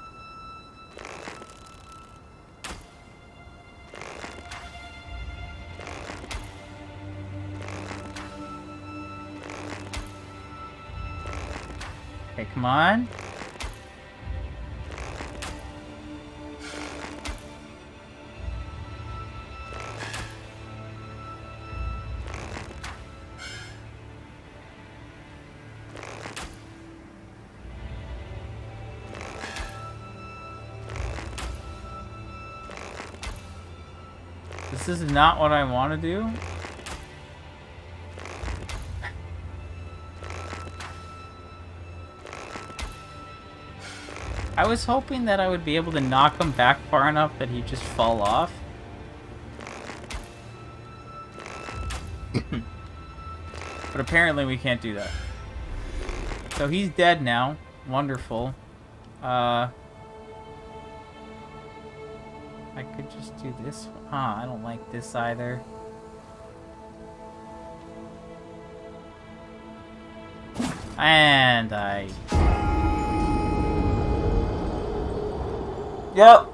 Okay, come on. This is not what I want to do. I was hoping that I would be able to knock him back far enough that he'd just fall off. But apparently we can't do that. So he's dead now. Wonderful. I could just do this. I don't like this either. And I... Yep.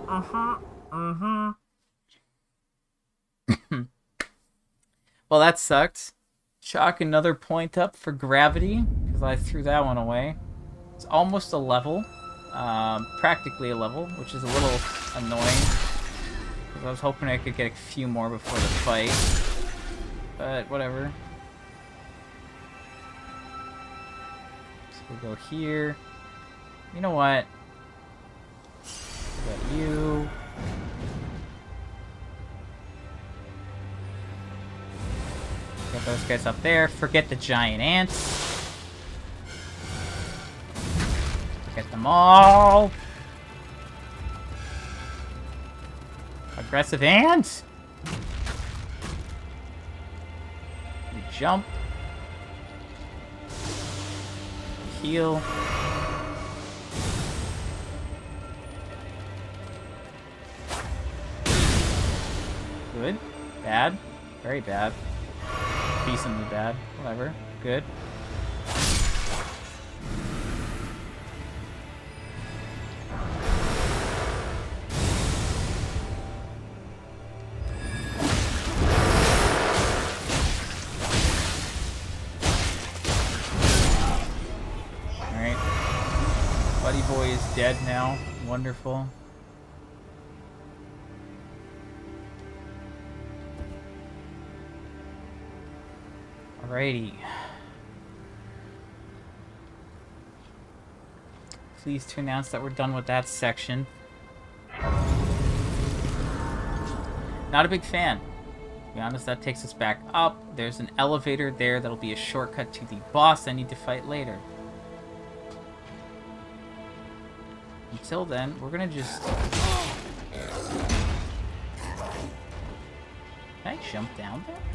Well, that sucked. Chalk another point up for gravity, because I threw that one away. It's almost a level. Practically a level, which is a little annoying. Because I was hoping I could get a few more before the fight. But, whatever. So we'll go here. You know what? Got you. Get those guys up there. Forget the giant ants. Forget them all. Aggressive ants. You jump. Heal. Good. Bad. Very bad. Decently bad. Whatever. Good. Alright. Buddy boy is dead now. Wonderful. Alrighty. Pleased to announce that we're done with that section. Not a big fan. To be honest, that takes us back up. There's an elevator there that'll be a shortcut to the boss I need to fight later. Until then, we're gonna just... Can I jump down there?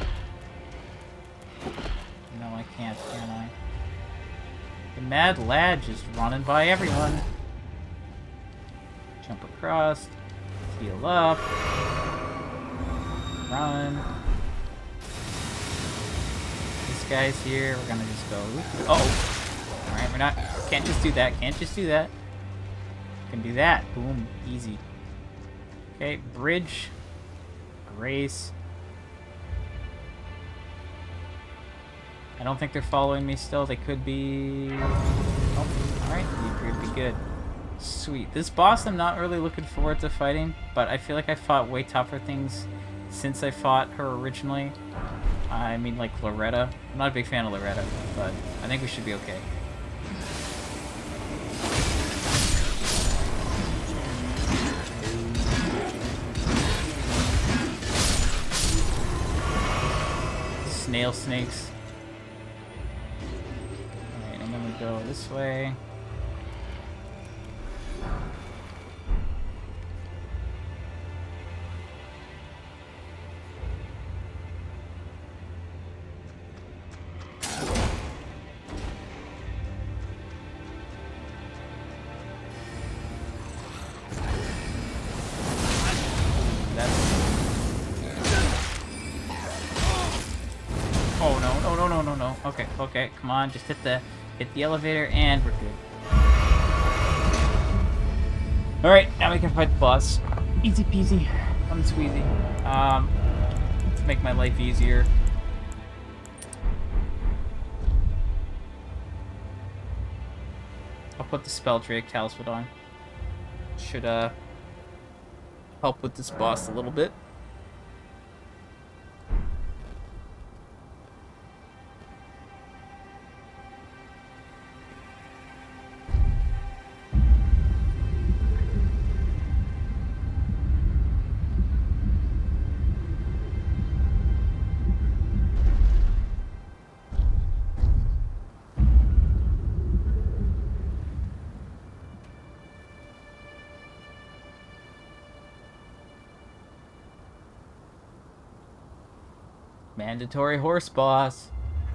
No, I can't, can I? The mad lad just running by everyone. Jump across. Heal up. Run. This guy's here. We're gonna just go... Uh-oh! Alright, we're not... Can't just do that. Can't just do that. Can do that. Boom. Easy. Okay, bridge. Race. I don't think they're following me still. They could be... Oh, alright. You appear to be good. Sweet. This boss I'm not really looking forward to fighting, but I feel like I fought way tougher things since I fought her originally. I mean, like Loretta. I'm not a big fan of Loretta, but I think we should be okay. Snail snakes. Alright, and then we go this way. No. Okay, come on, just hit the elevator and we're good. Alright, now we can fight the boss. Easy peasy, lemon squeezy. To make my life easier. I'll put the Spell Drake Talisman on. Should help with this boss a little bit. Mandatory horse boss.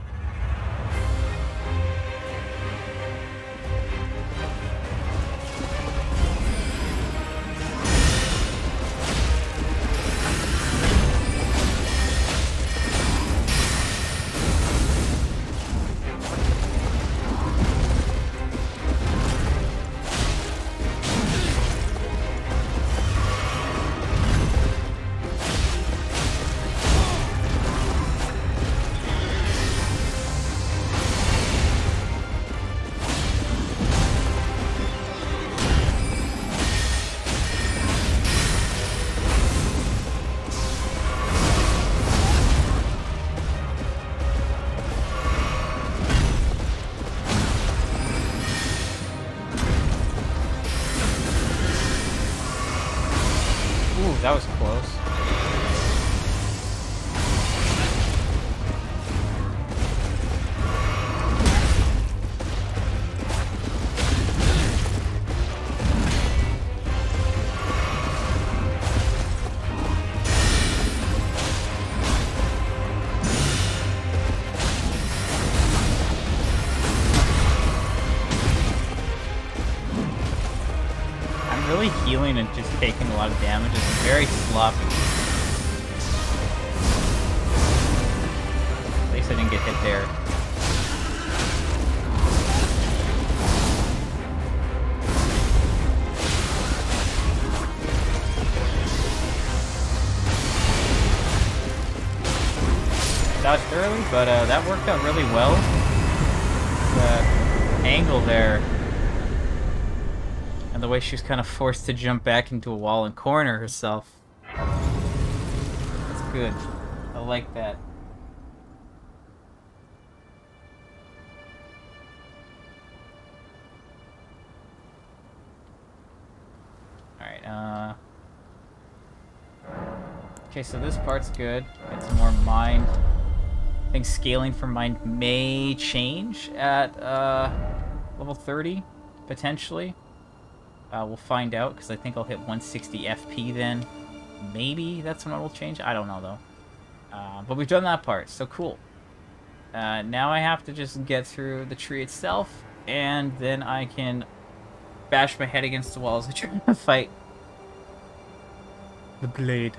That was close. I'm really healing and just taking a lot of damage. It's very sloppy. At least I didn't get hit there. Dodged early, but that worked out really well. The angle there. And the way she was kind of forced to jump back into a wall and corner herself. That's good. I like that. Okay, so this part's good. Get some more mind. I think scaling for mind may change at level 30, potentially. We'll find out, because I think I'll hit 160 FP then. Maybe that's when it will change. I don't know, though. But we've done that part, so cool. Now I have to just get through the tree itself, and then I can bash my head against the walls and try to fight the blade.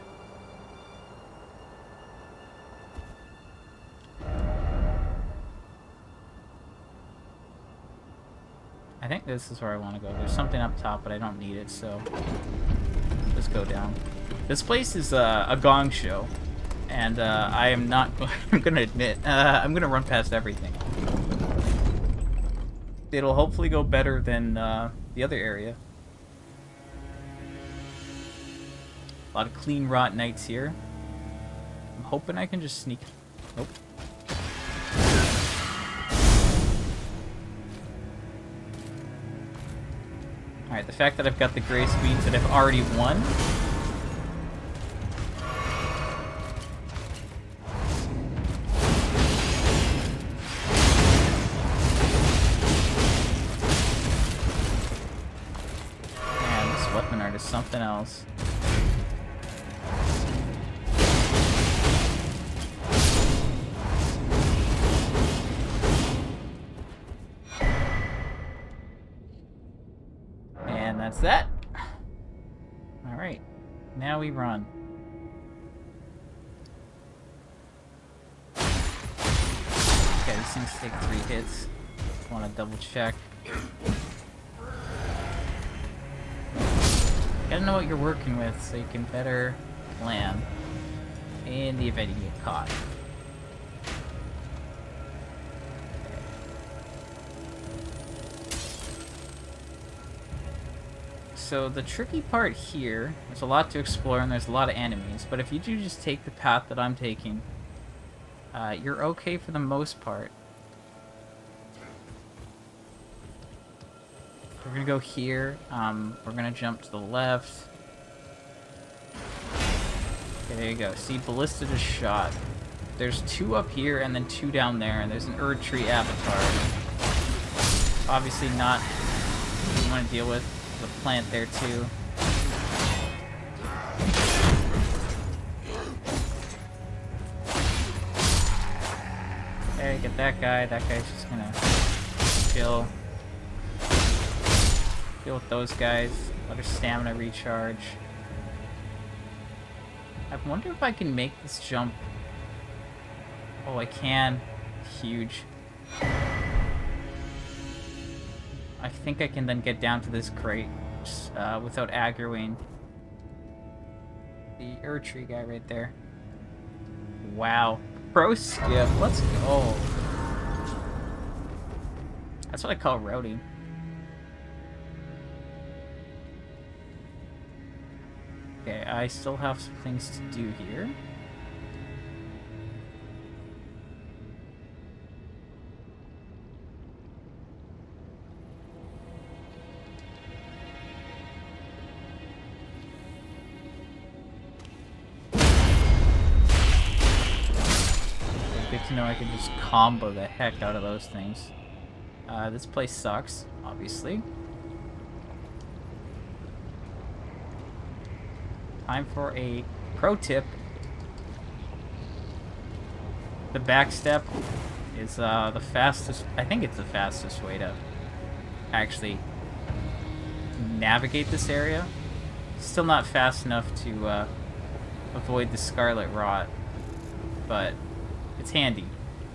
I think this is where I want to go. There's something up top, but I don't need it, so let's go down. This place is a gong show, and I am not. I'm gonna admit, I'm gonna run past everything. It'll hopefully go better than the other area. A lot of clean rot nights here. I'm hoping I can just sneak. Nope. Alright, the fact that I've got the grace means that I've already won. Man, this weapon art is something else. That's that. Alright. Now we run. Okay, these things take 3 hits. Want to double check. Gotta know what you're working with so you can better plan in the event you get caught. So the tricky part here, there's a lot to explore and there's a lot of enemies, but if you do just take the path that I'm taking, you're okay for the most part. We're gonna go here, we're gonna jump to the left. Okay, there you go. See, Ballista just shot. There's 2 up here and then 2 down there, and there's an Erdtree avatar. Obviously not what you want to deal with. The plant there too. Okay, get that guy. That guy's just gonna chill. Deal with those guys. Let her stamina recharge. I wonder if I can make this jump. Oh, I can. Huge. I think I can then get down to this crate without aggroing the Erdtree guy right there. Wow. Pro skip. Let's go. That's what I call roading. Okay, I still have some things to do here. Good to know I can just combo the heck out of those things. This place sucks, obviously. Time for a pro tip. The backstep is the fastest, I think it's the fastest way to actually navigate this area. Still not fast enough to avoid the scarlet rot, but it's handy.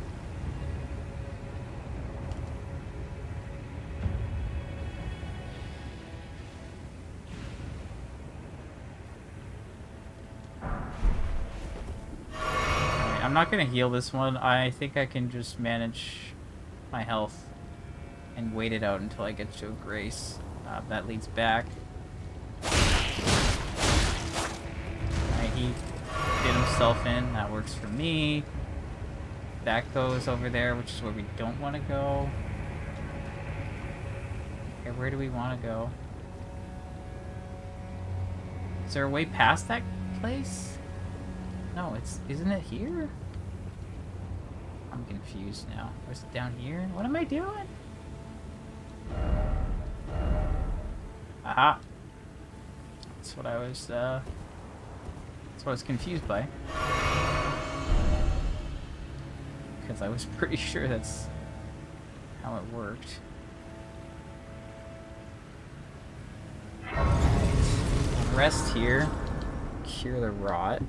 I'm not gonna heal this one. I think I can just manage my health and wait it out until I get to a grace. That leads back. Alright, he did himself in. That works for me. That goes over there, which is where we don't want to go. Okay, where do we want to go? Is there a way past that place? No, isn't it here? I'm confused now. Was it down here? What am I doing? Aha. That's what I was confused by. Because I was pretty sure that's how it worked. Alright. Rest here. Cure the rot.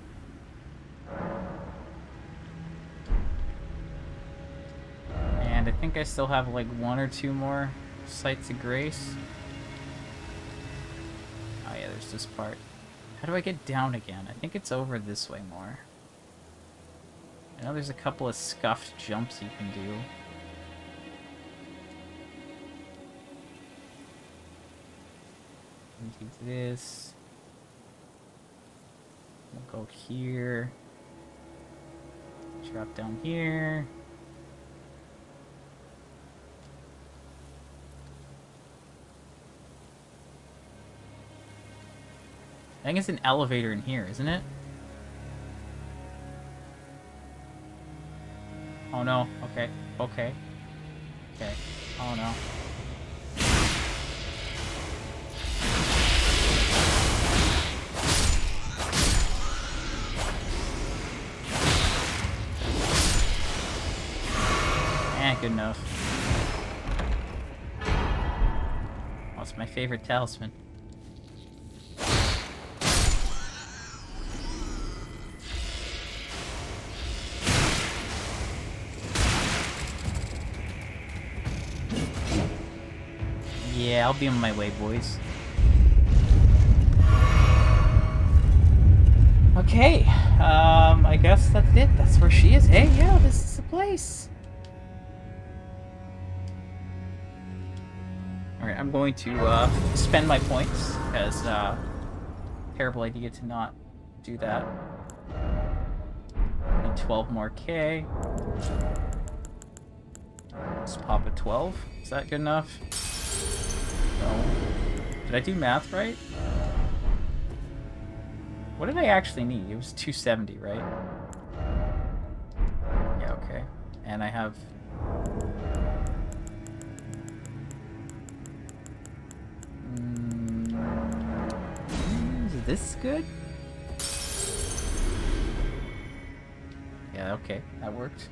And I think I still have like 1 or 2 more sites of grace. Oh yeah, there's this part. How do I get down again? I think it's over this way more. I know there's a couple of scuffed jumps you can do. Do this. We'll go here. Drop down here. I think it's an elevator in here, isn't it? Oh no. Okay. Okay. Okay. Oh no. Good enough. Oh, it's my favorite talisman. Yeah, I'll be on my way, boys. Okay, I guess that's it. That's where she is. Hey, yeah, this is the place. Alright, I'm going to spend my points, because terrible idea to not do that. Need 12 more K. Let's pop a 12. Is that good enough? No. Did I do math right? What did I actually need? It was 270, right? Yeah, okay. And I have... Is this good? Yeah, okay. That worked.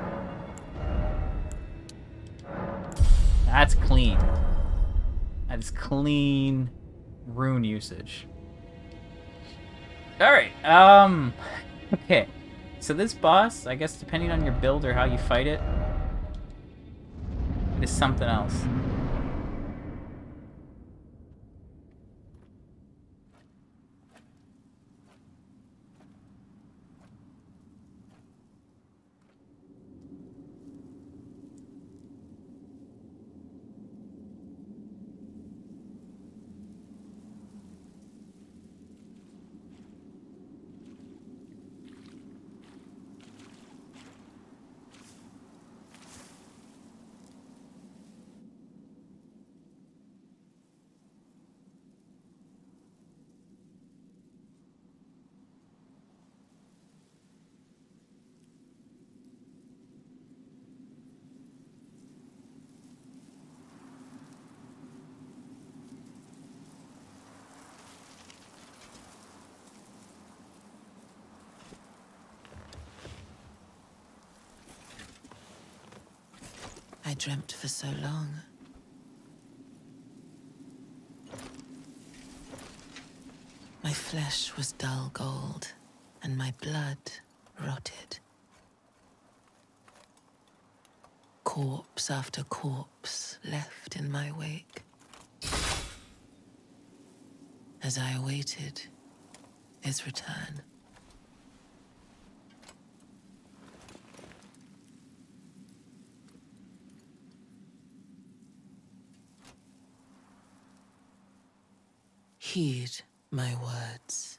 That's clean. That is clean rune usage. Alright, okay. So this boss, I guess depending on your build or how you fight it, it is something else. I dreamt for so long. My flesh was dull gold, and my blood rotted. Corpse after corpse left in my wake. As I awaited his return. Heed my words.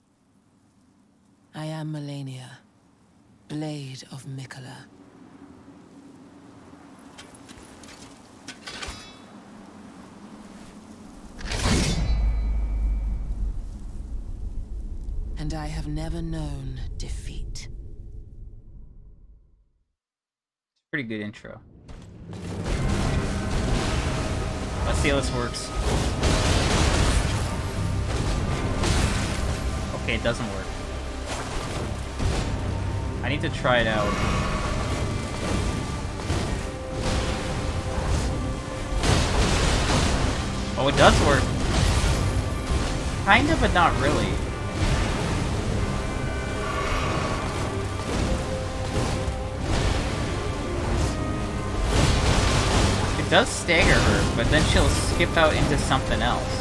I am Malenia, Blade of Mikola. And I have never known defeat. Pretty good intro. Let's see how this works. Okay, it doesn't work. I need to try it out. Oh, it does work. Kind of, but not really. It does stagger her, but then she'll skip out into something else.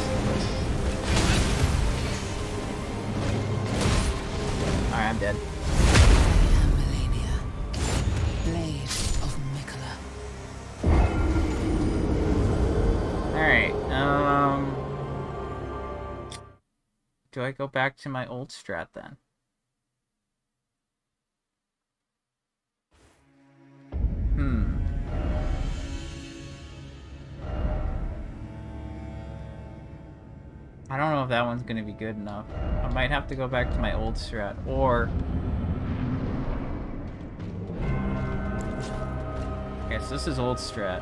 Alright, I'm dead. I am Malenia, blade of Mikola. Alright, do I go back to my old strat then? I don't know if that one's gonna be good enough. I might have to go back to my old strat, or... Okay, so this is old strat.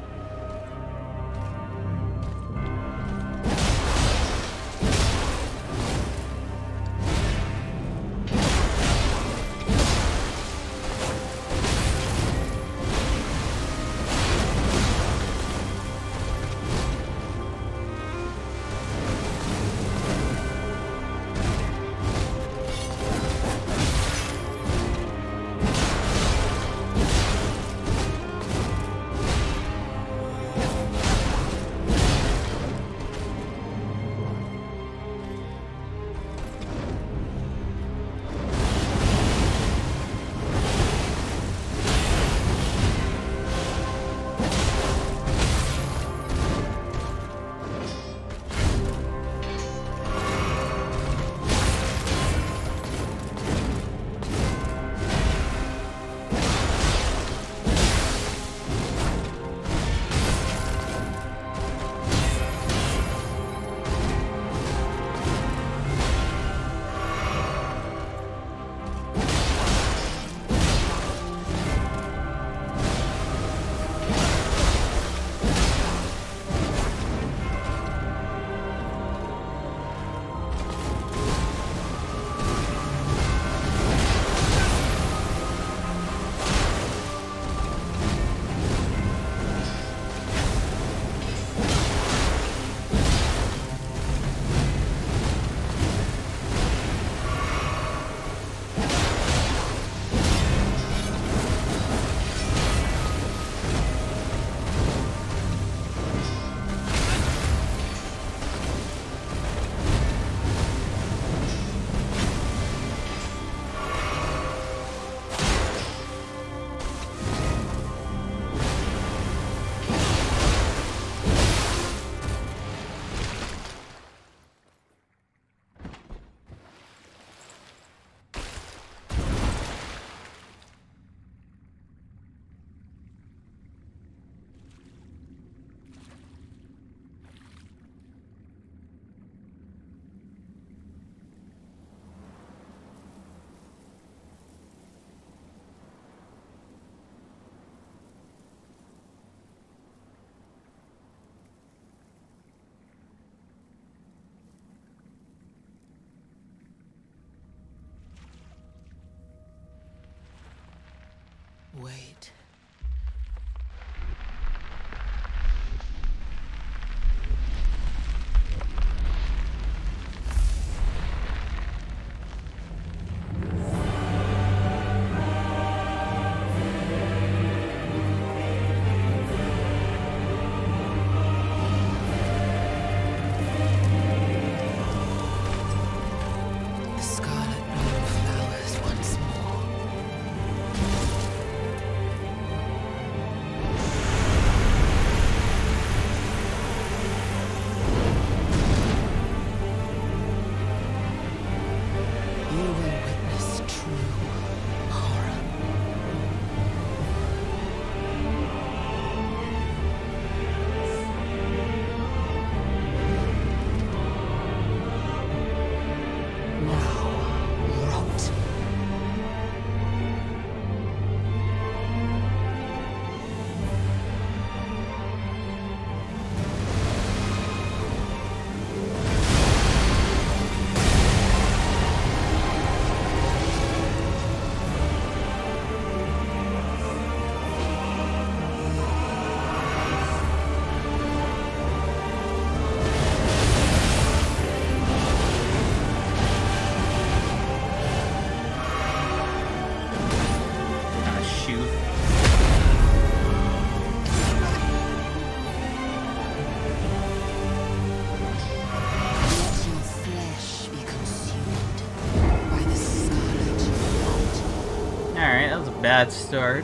bad start.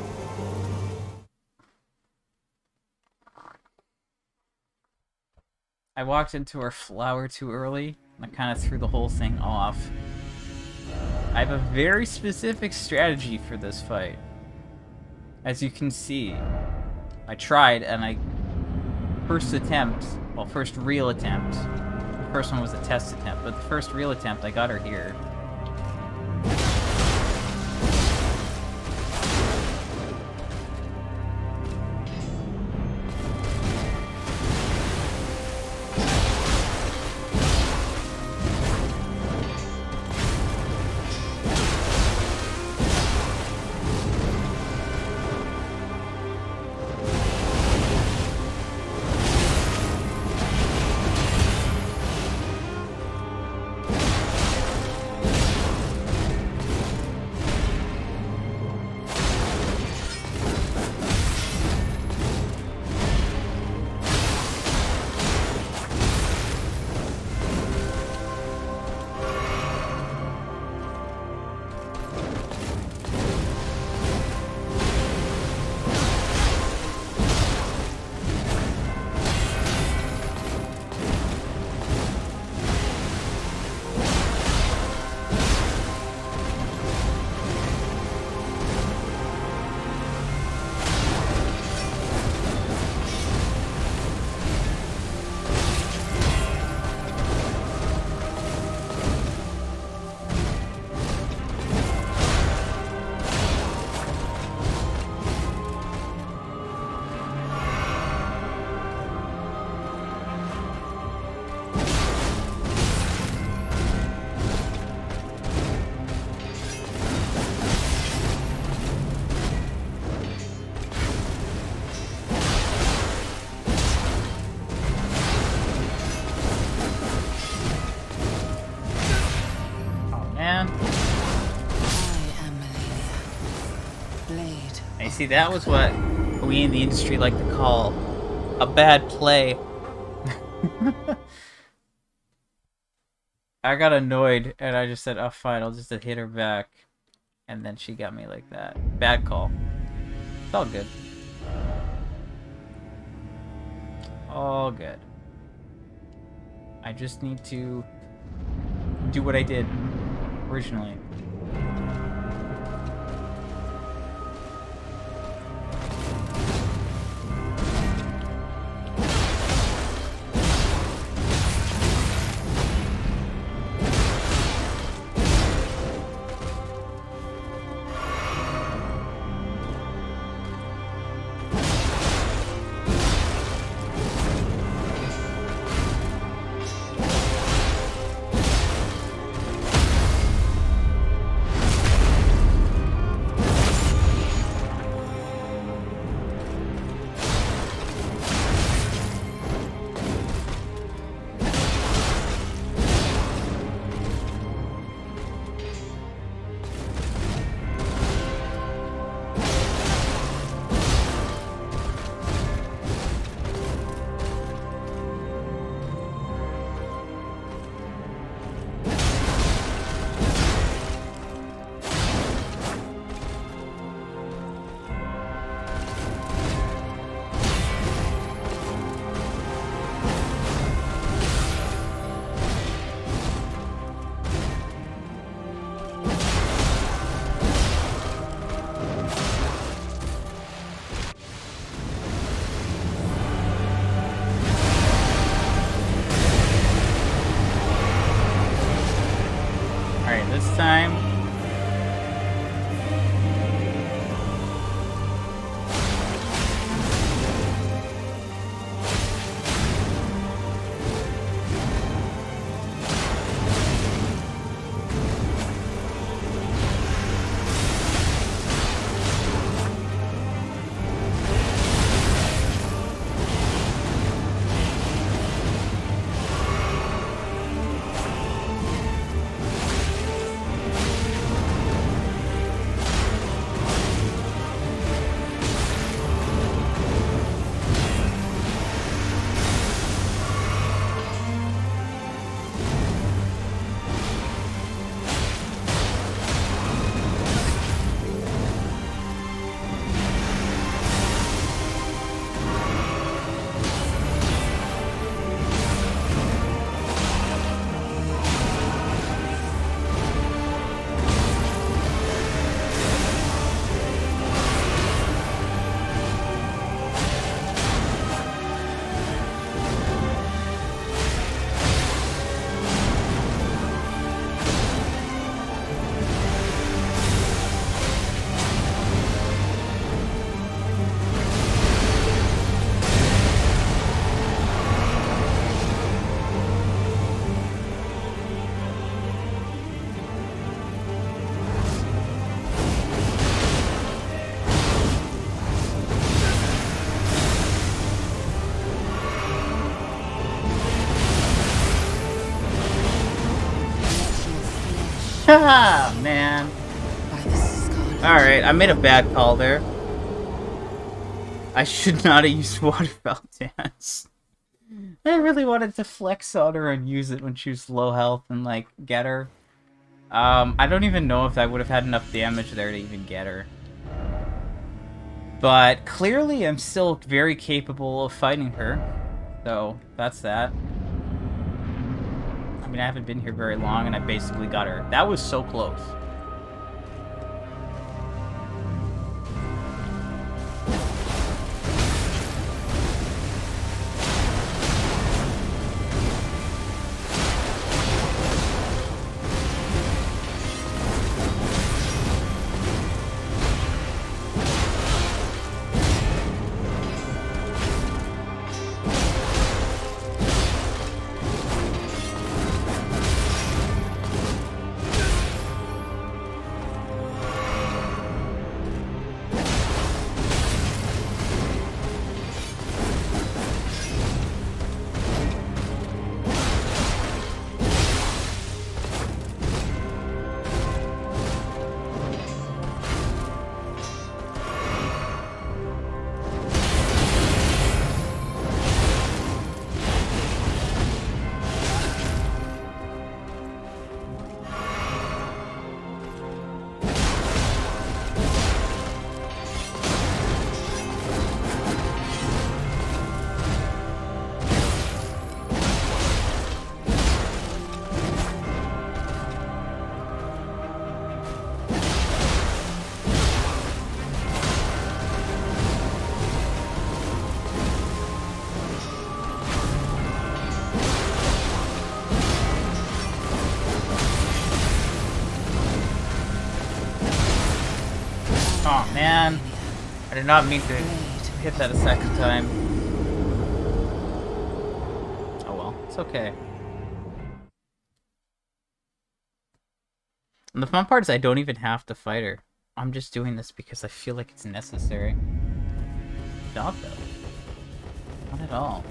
I walked into her flower too early, and I kind of threw the whole thing off. I have a very specific strategy for this fight. As you can see, I tried, and first real attempt. The first one was a test attempt, but the first real attempt, I got her here. See, that was what we in the industry like to call a bad play. I got annoyed and I just said, oh fine, I'll just hit her back. And then she got me like that. Bad call. It's all good. All good. I just need to do what I did originally. Man. by the scarlet. Alright, I made a bad call there. I should not have used Waterfowl Dance. I really wanted to flex on her and use it when she was low health and, like, get her. I don't even know if I would have had enough damage there to even get her. But clearly I'm still very capable of fighting her. So, that's that. I mean, I haven't been here very long and I basically got her. That was so close. Oh man, I did not mean to hit that a second time. Oh well, it's okay. And the fun part is I don't even have to fight her. I'm just doing this because I feel like it's necessary. Not though. Not at all.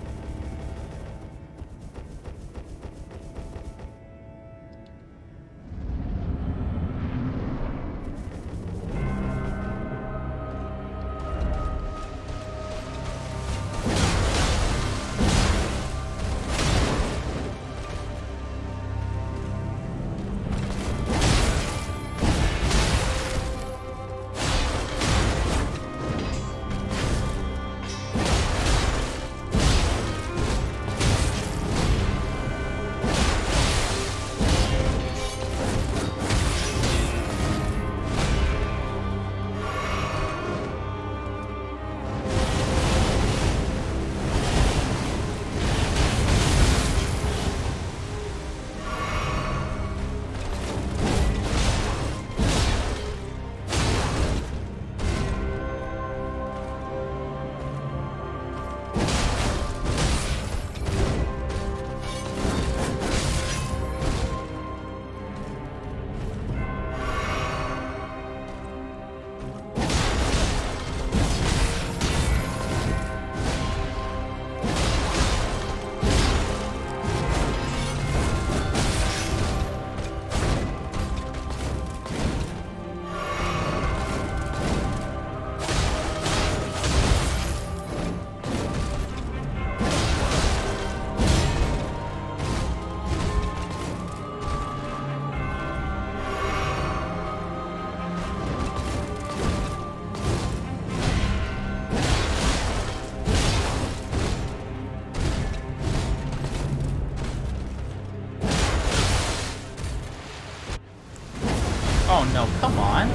Oh no, come on.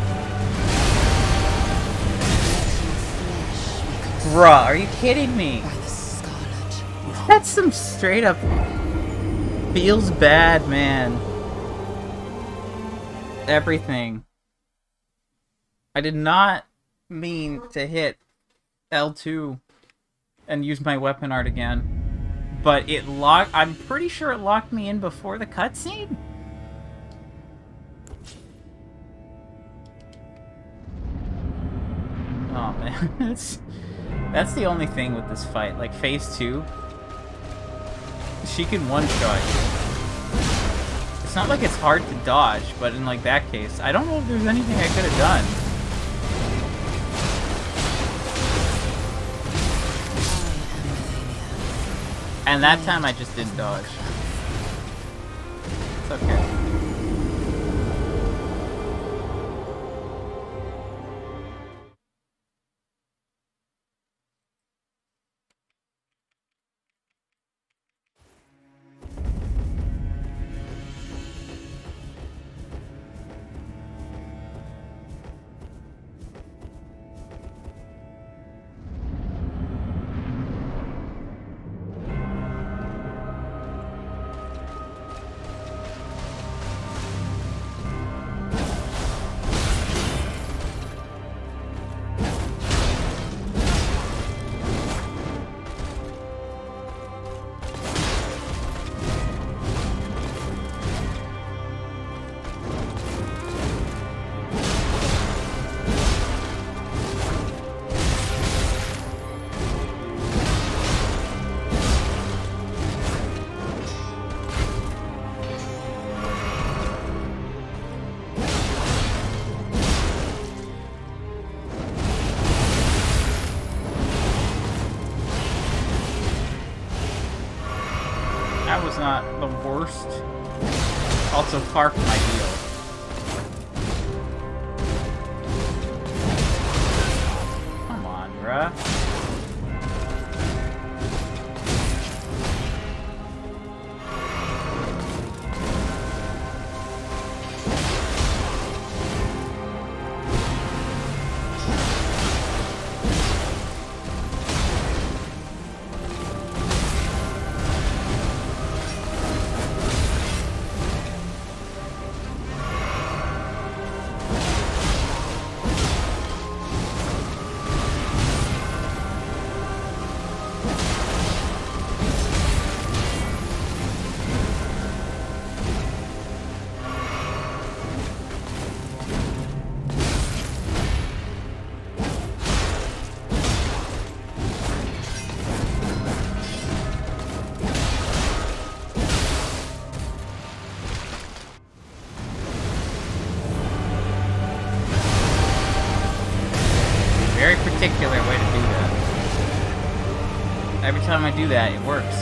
Bruh, are you kidding me? By the scarlet. That's some straight up feels bad, man. Everything. I did not mean to hit L2 and use my weapon art again. But it locked, I'm pretty sure it locked me in before the cutscene. Oh man, that's the only thing with this fight. Like phase 2, she can one-shot you. not like it's hard to dodge, but in like that case, I don't know if there's anything I could have done. And that time I just didn't dodge. It's okay. That was not the worst. Also far from ideal. Come on, bruh. Very particular way to do that. Every time I do that, it works.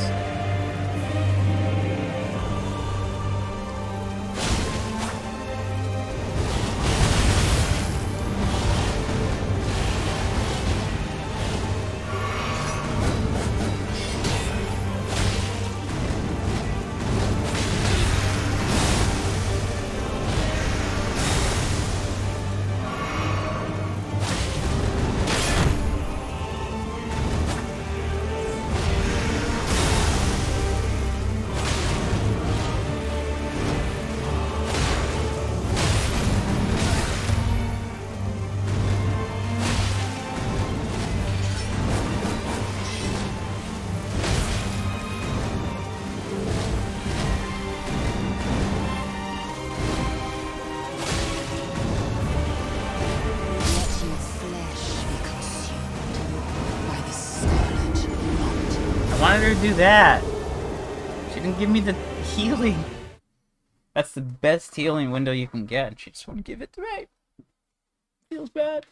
I wanted her to do that. She didn't give me the healing. That's the best healing window you can get, and she just won't give it to me. Feels bad.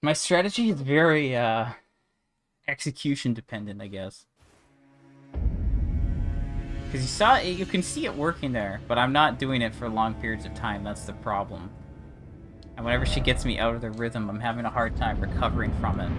My strategy is very, execution dependent, I guess. Because you can see it working there, but I'm not doing it for long periods of time. That's the problem. And whenever she gets me out of the rhythm, I'm having a hard time recovering from it.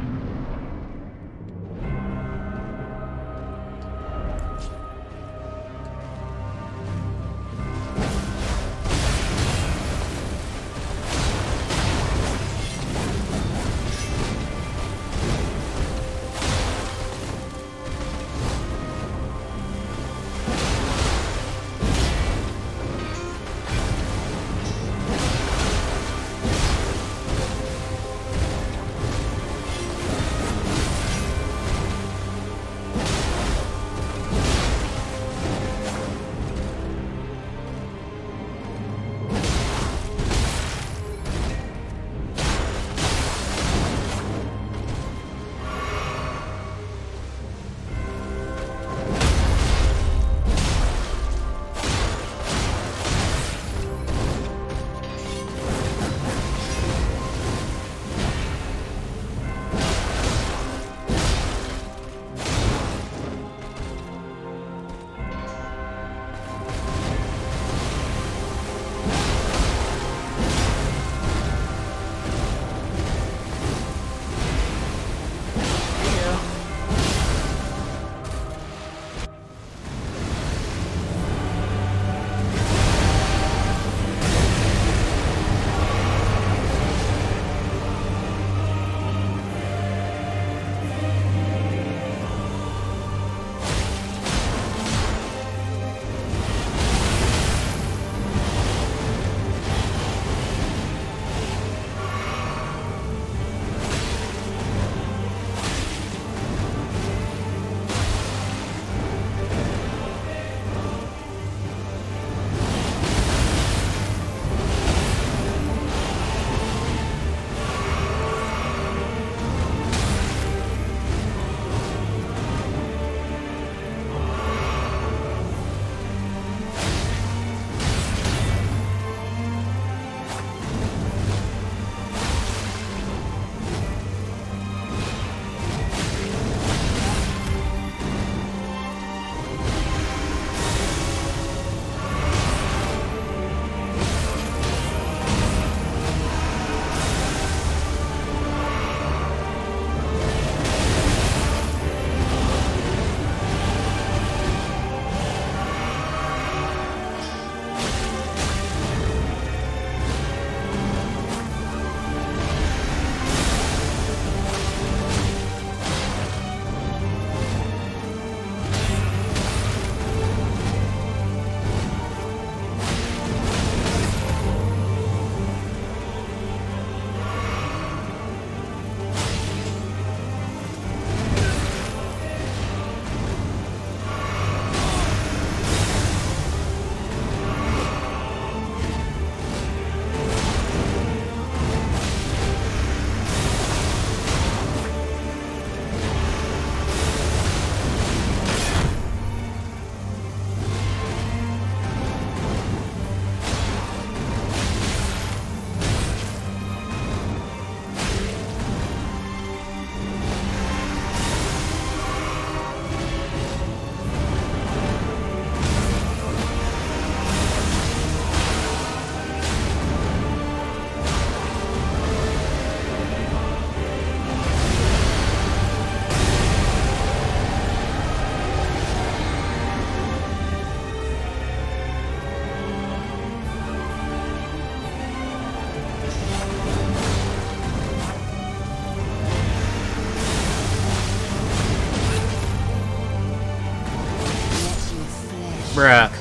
Bruh.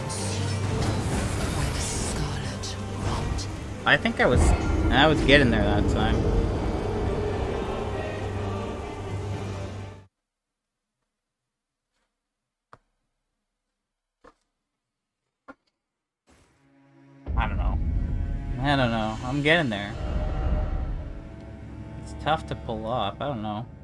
I think I was getting there that time. I don't know. I'm getting there. It's tough to pull off. I don't know.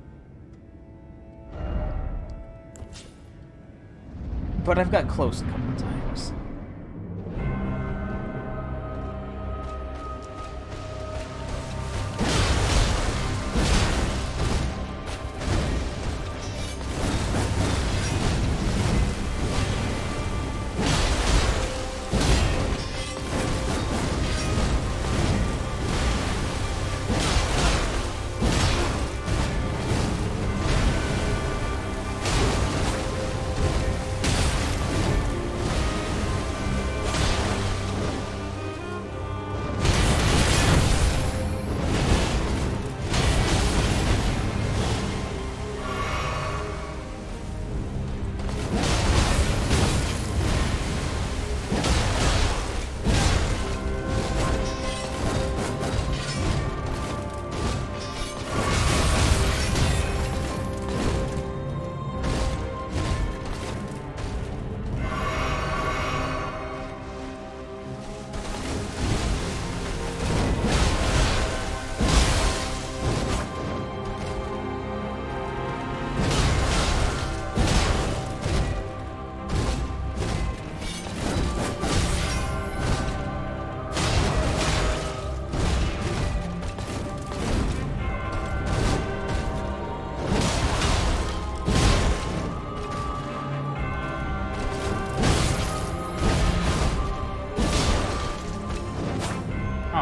But I've got close a couple times.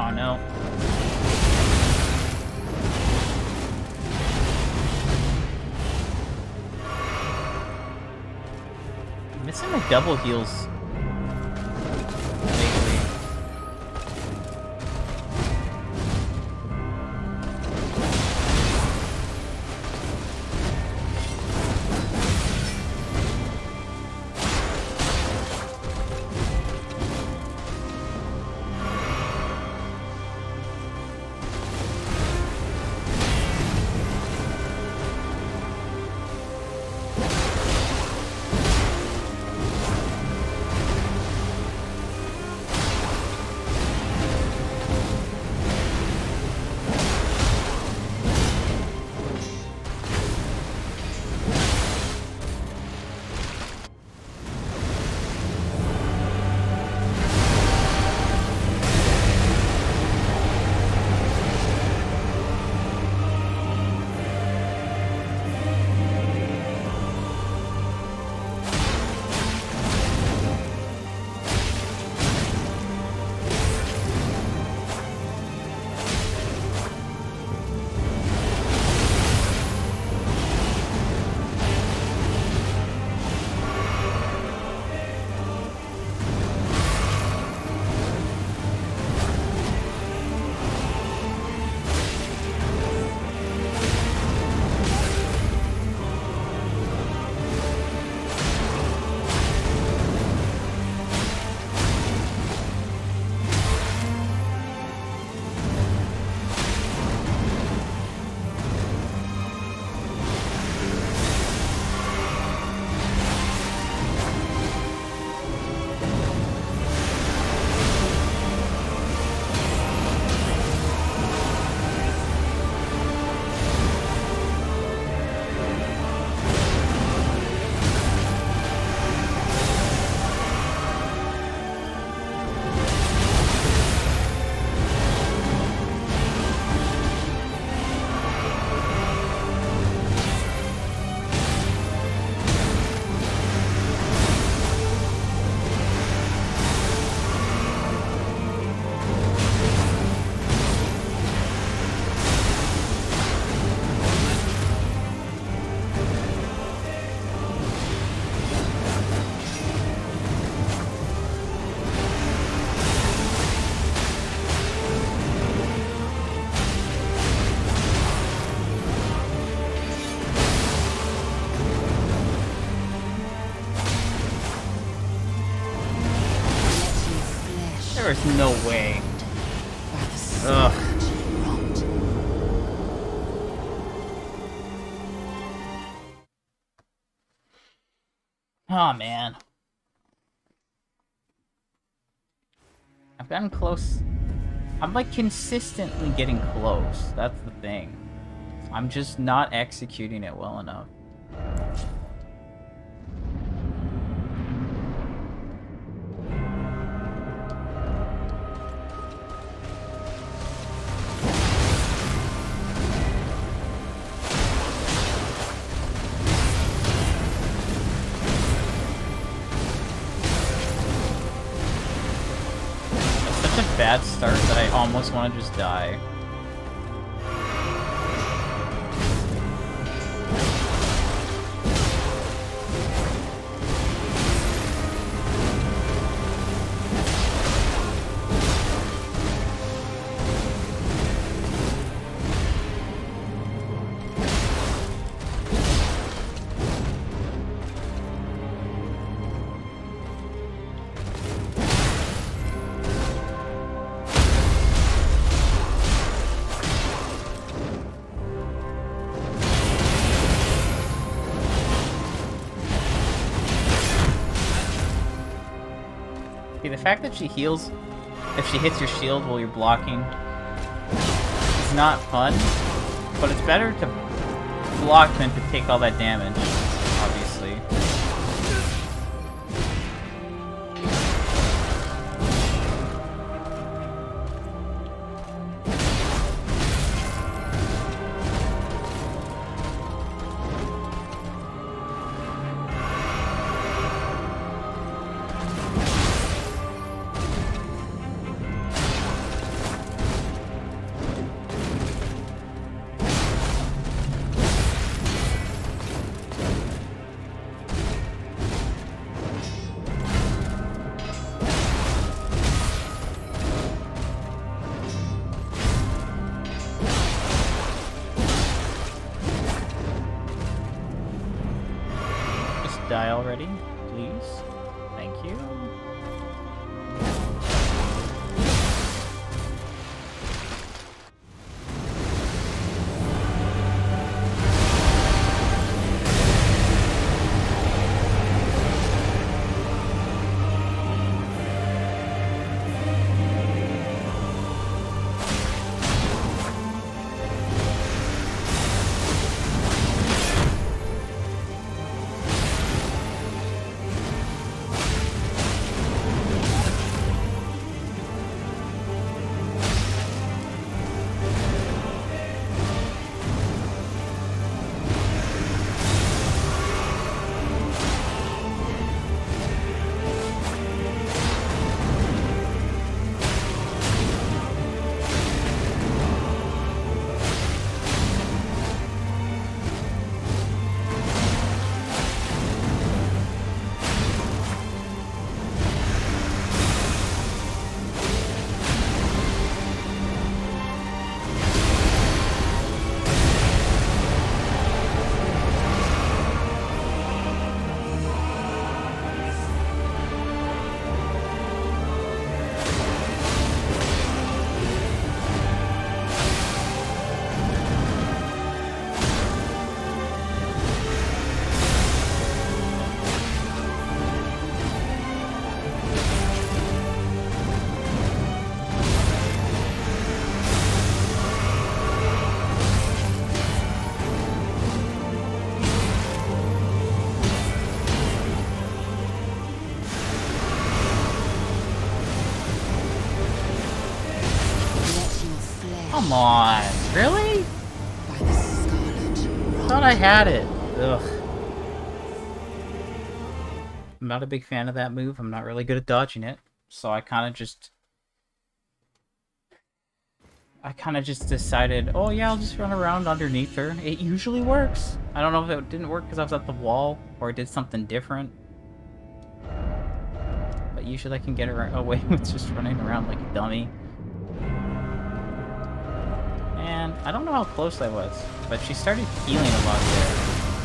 Oh no. I'm missing my double heals lately. There's no way. Ugh. Oh man. I've gotten close. I'm like consistently getting close. That's the thing. I'm just not executing it well enough. Bad start that I almost want to just die. The fact that she heals if she hits your shield while you're blocking is not fun, but it's better to block than to take all that damage, obviously. die already, please. Thank you. Come on, really? Thought I had it. Ugh. I'm not a big fan of that move. I'm not really good at dodging it, so I kind of just decided, oh yeah, I'll just run around underneath her. It usually works. I don't know if it didn't work because I was at the wall or I did something different. But usually I can get away with just running around like a dummy. And I don't know how close I was, but she started healing a lot there.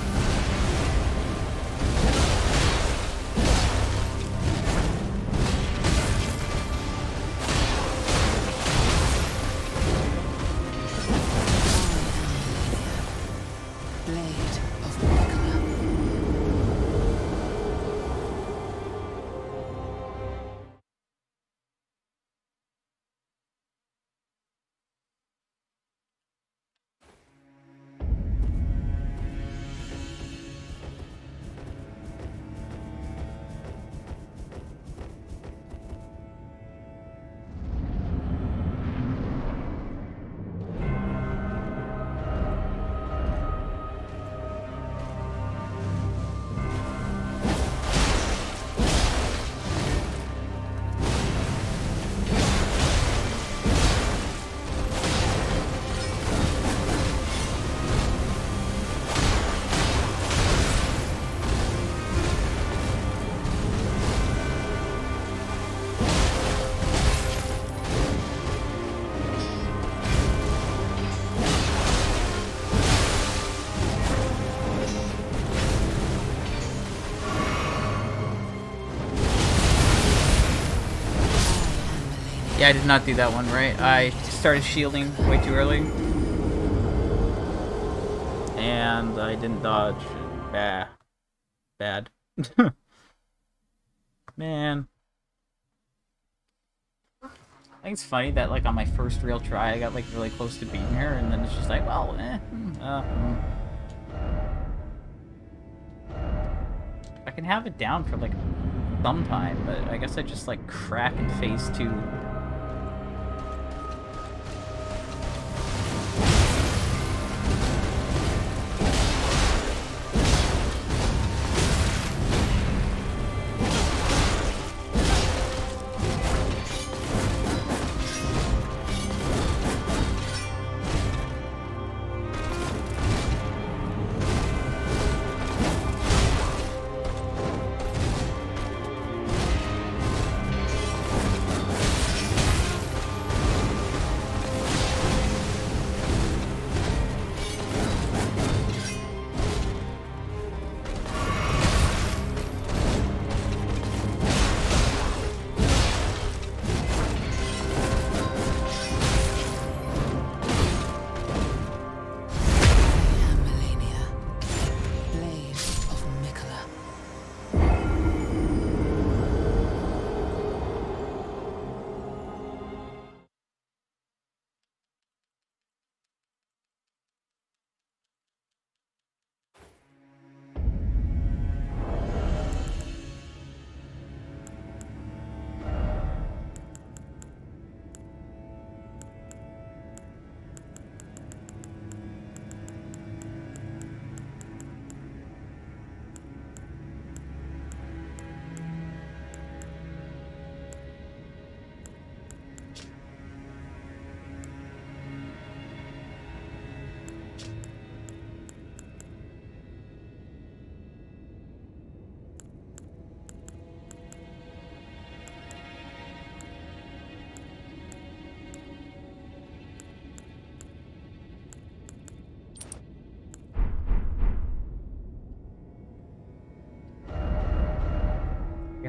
Yeah, I did not do that one right. I started shielding way too early. And I didn't dodge. Bad. Man. I think it's funny that, like, on my first real try, I got, like, really close to beating her, and then it's just like, well, I can have it down for, like, some time, but I guess I just, like, crack in phase 2.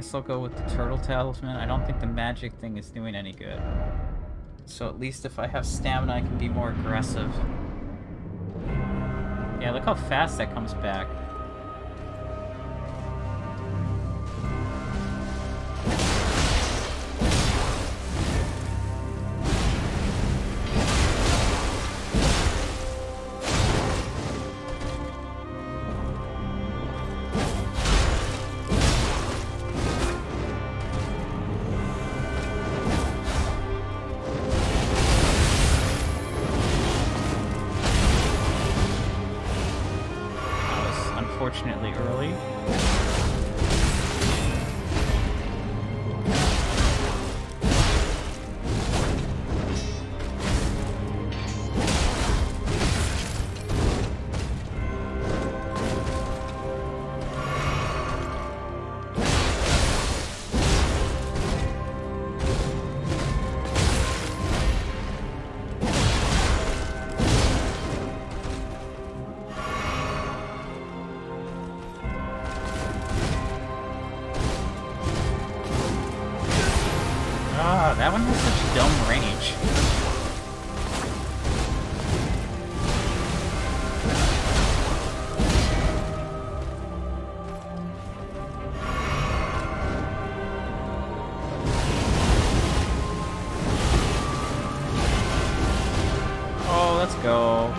guess I'll go with the turtle talisman. I don't think the magic thing is doing any good. So at least if I have stamina, I can be more aggressive. Yeah, look how fast that comes back. Unfortunately early. Ah, that one has such dumb range. Oh, let's go.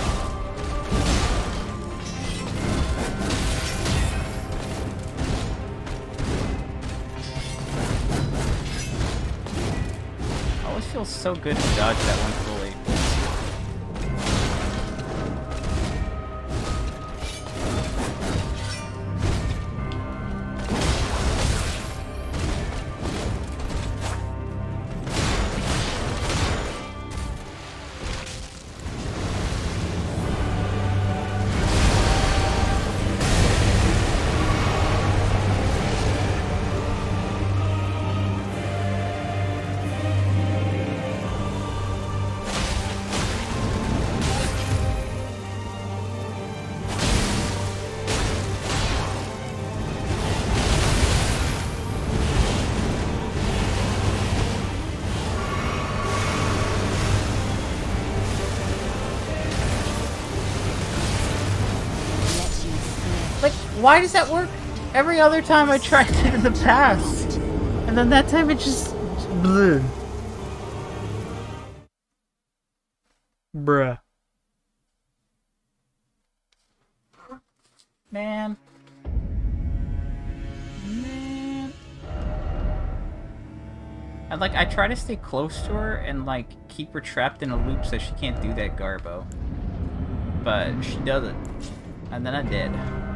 Feels so good to dodge that one fully. Why does that work every other time I tried it in the past? And then that time it just blew. Bruh. Man. And I try to stay close to her and keep her trapped in a loop so she can't do that Garbo. But she doesn't. And then I did.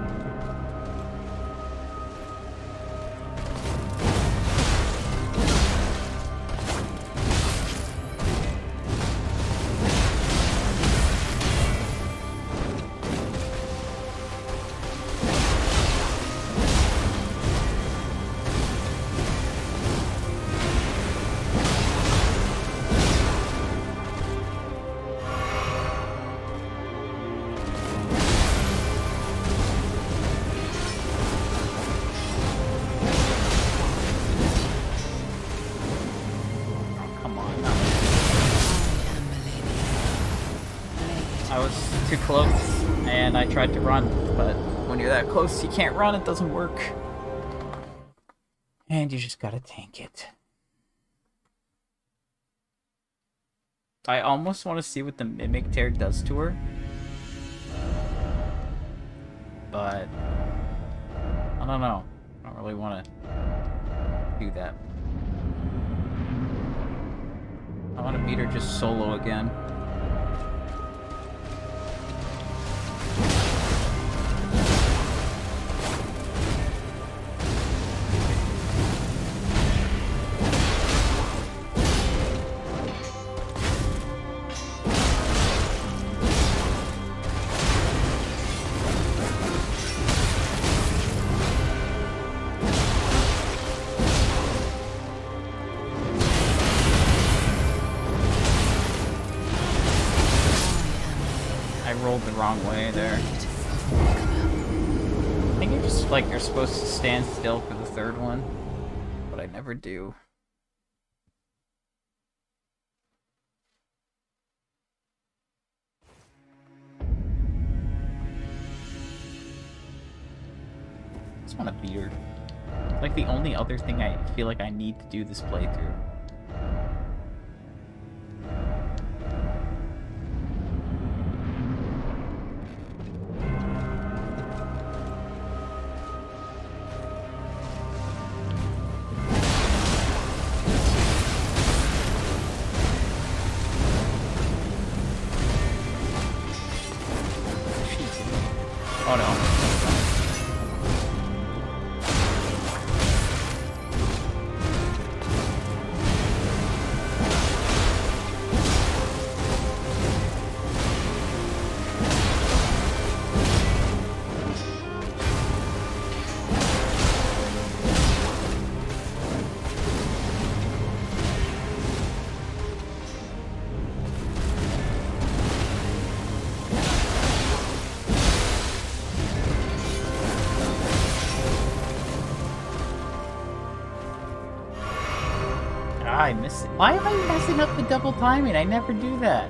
Too close, and I tried to run, but when you're that close, you can't run, it doesn't work. And you just gotta tank it. I almost want to see what the Mimic Tear does to her. But I don't know. I don't really want to do that. I want to beat her just solo again. Rolled the wrong way there. I think you're just you're supposed to stand still for the third one, but I never do. I just want a beer. It's like the only other thing I feel like I need to do this playthrough. Oh no. I miss it. Why am I messing up the double timing? I never do that.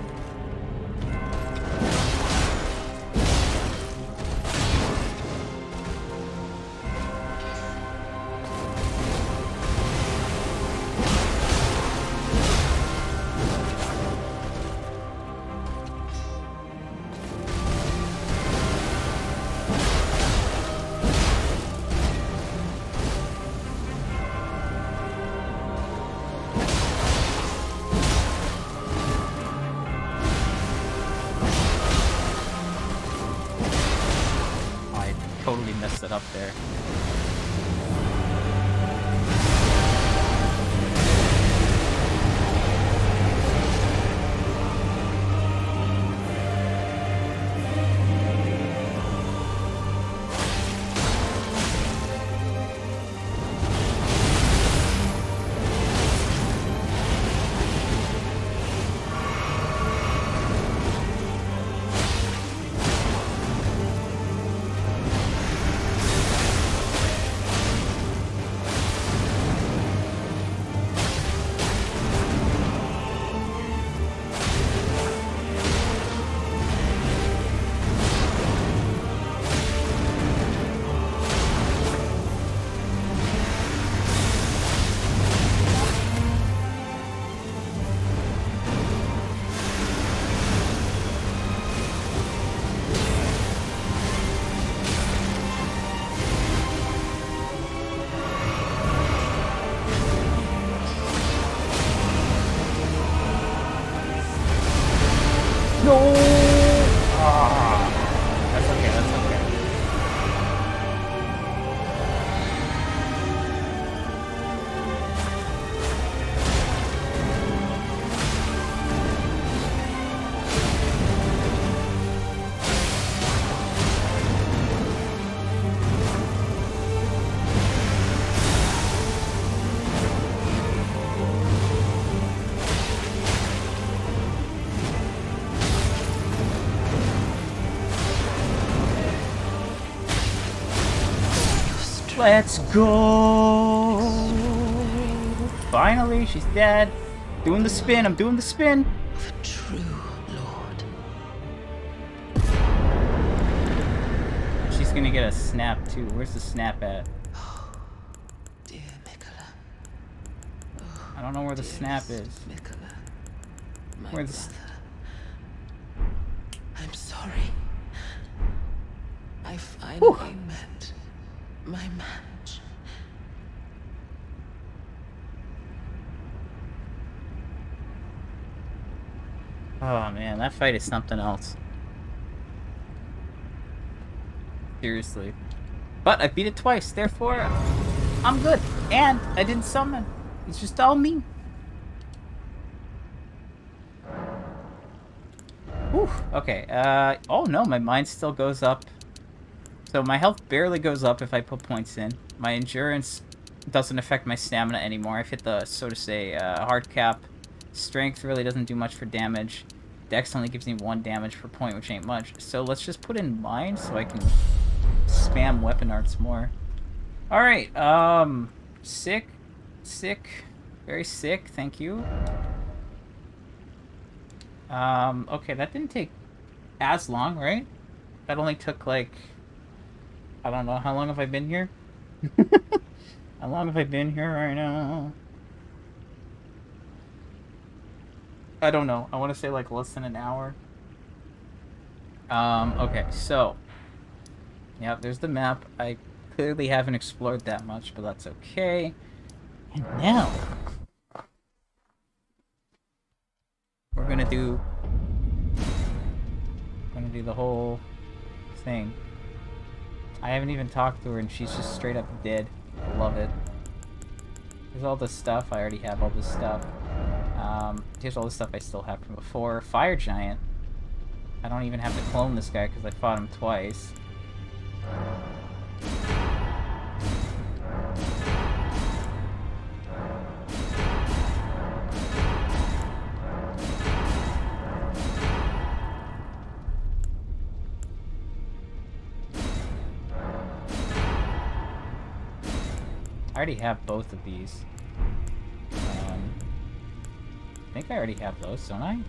Totally messed it up there. No! Ah, that's okay, that's okay. Let's go! Finally, she's dead. Doing the spin, I'm doing the spin. The true Lord. She's gonna get a snap too. Where's the snap at? Oh, dear Mikola. Oh, I don't know where the snap is. Mikola. My Where's brother. I'm sorry. I finally met my match. Oh man, that fight is something else. Seriously. But I beat it twice, therefore I'm good. And I didn't summon. It's just all me. Whew. Okay, oh no, my mind still goes up. So my health barely goes up if I put points in. My endurance doesn't affect my stamina anymore. I've hit the, so to say, hard cap. Strength really doesn't do much for damage. Dex only gives me 1 damage per point, which ain't much. So let's just put in mind so I can spam weapon arts more. All right. Sick, very sick. Thank you. Okay, that didn't take as long, right? That only took like, I don't know, how long have I been here? How long have I been here right now? I don't know. I want to say like less than an hour. Okay, so. Yeah, there's the map. I clearly haven't explored that much, but that's okay. And now, we're gonna do the whole thing. I haven't even talked to her, and she's just straight up dead. I love it. Here's all this stuff. I already have all this stuff. Here's all the stuff I still have from before. Fire Giant. I don't even have to clone this guy because I fought him twice. I already have both of these. I think I already have those, don't I?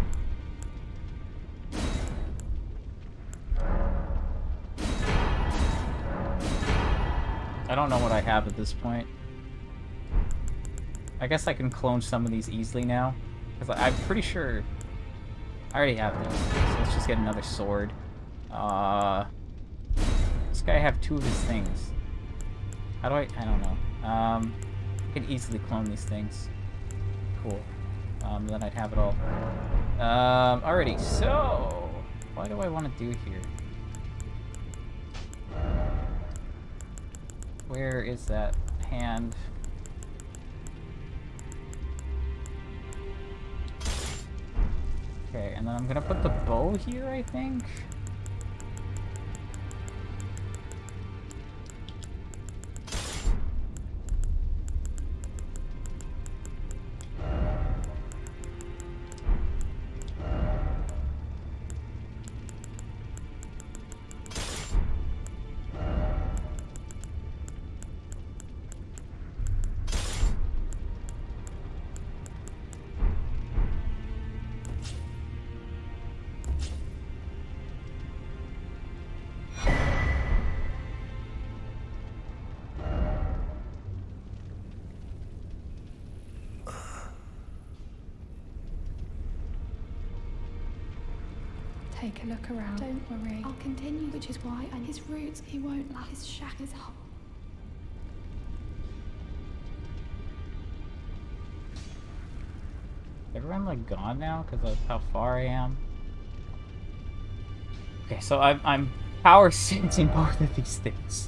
I don't know what I have at this point. I guess I can clone some of these easily now. Because I'm pretty sure I already have these. So let's just get another sword. This guy have 2 of his things. How do I don't know. I can easily clone these things. Cool. Then I'd have it all. Alrighty, so what do I want to do here? Where is that hand? Okay, and then I'm gonna put the bow here, I think. Take a look around. Don't worry. I'll continue, which is why, and his roots, he won't let his shackles up. Everyone like gone now because of how far I am? Okay, so I'm power sensing both of these things.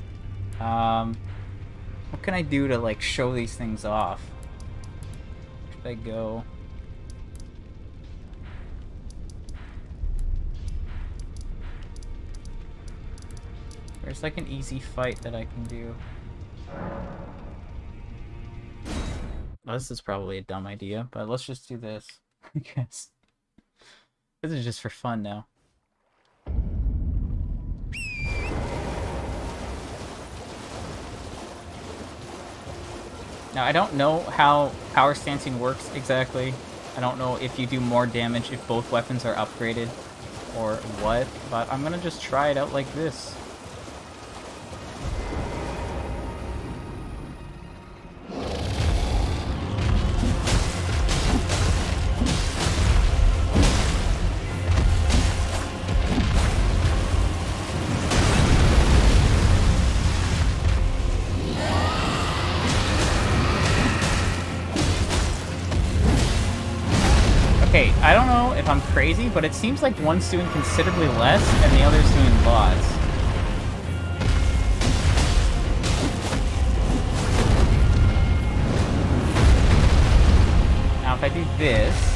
What can I do to like show these things off? Should I go? There's like an easy fight that I can do. Well, this is probably a dumb idea, but let's just do this. I guess. This is just for fun now. Now, I don't know how power stancing works exactly. I don't know if you do more damage if both weapons are upgraded or what, but I'm gonna just try it out like this. Okay, I don't know if I'm crazy, but it seems like one's doing considerably less and the other's doing lots. Now if I do this...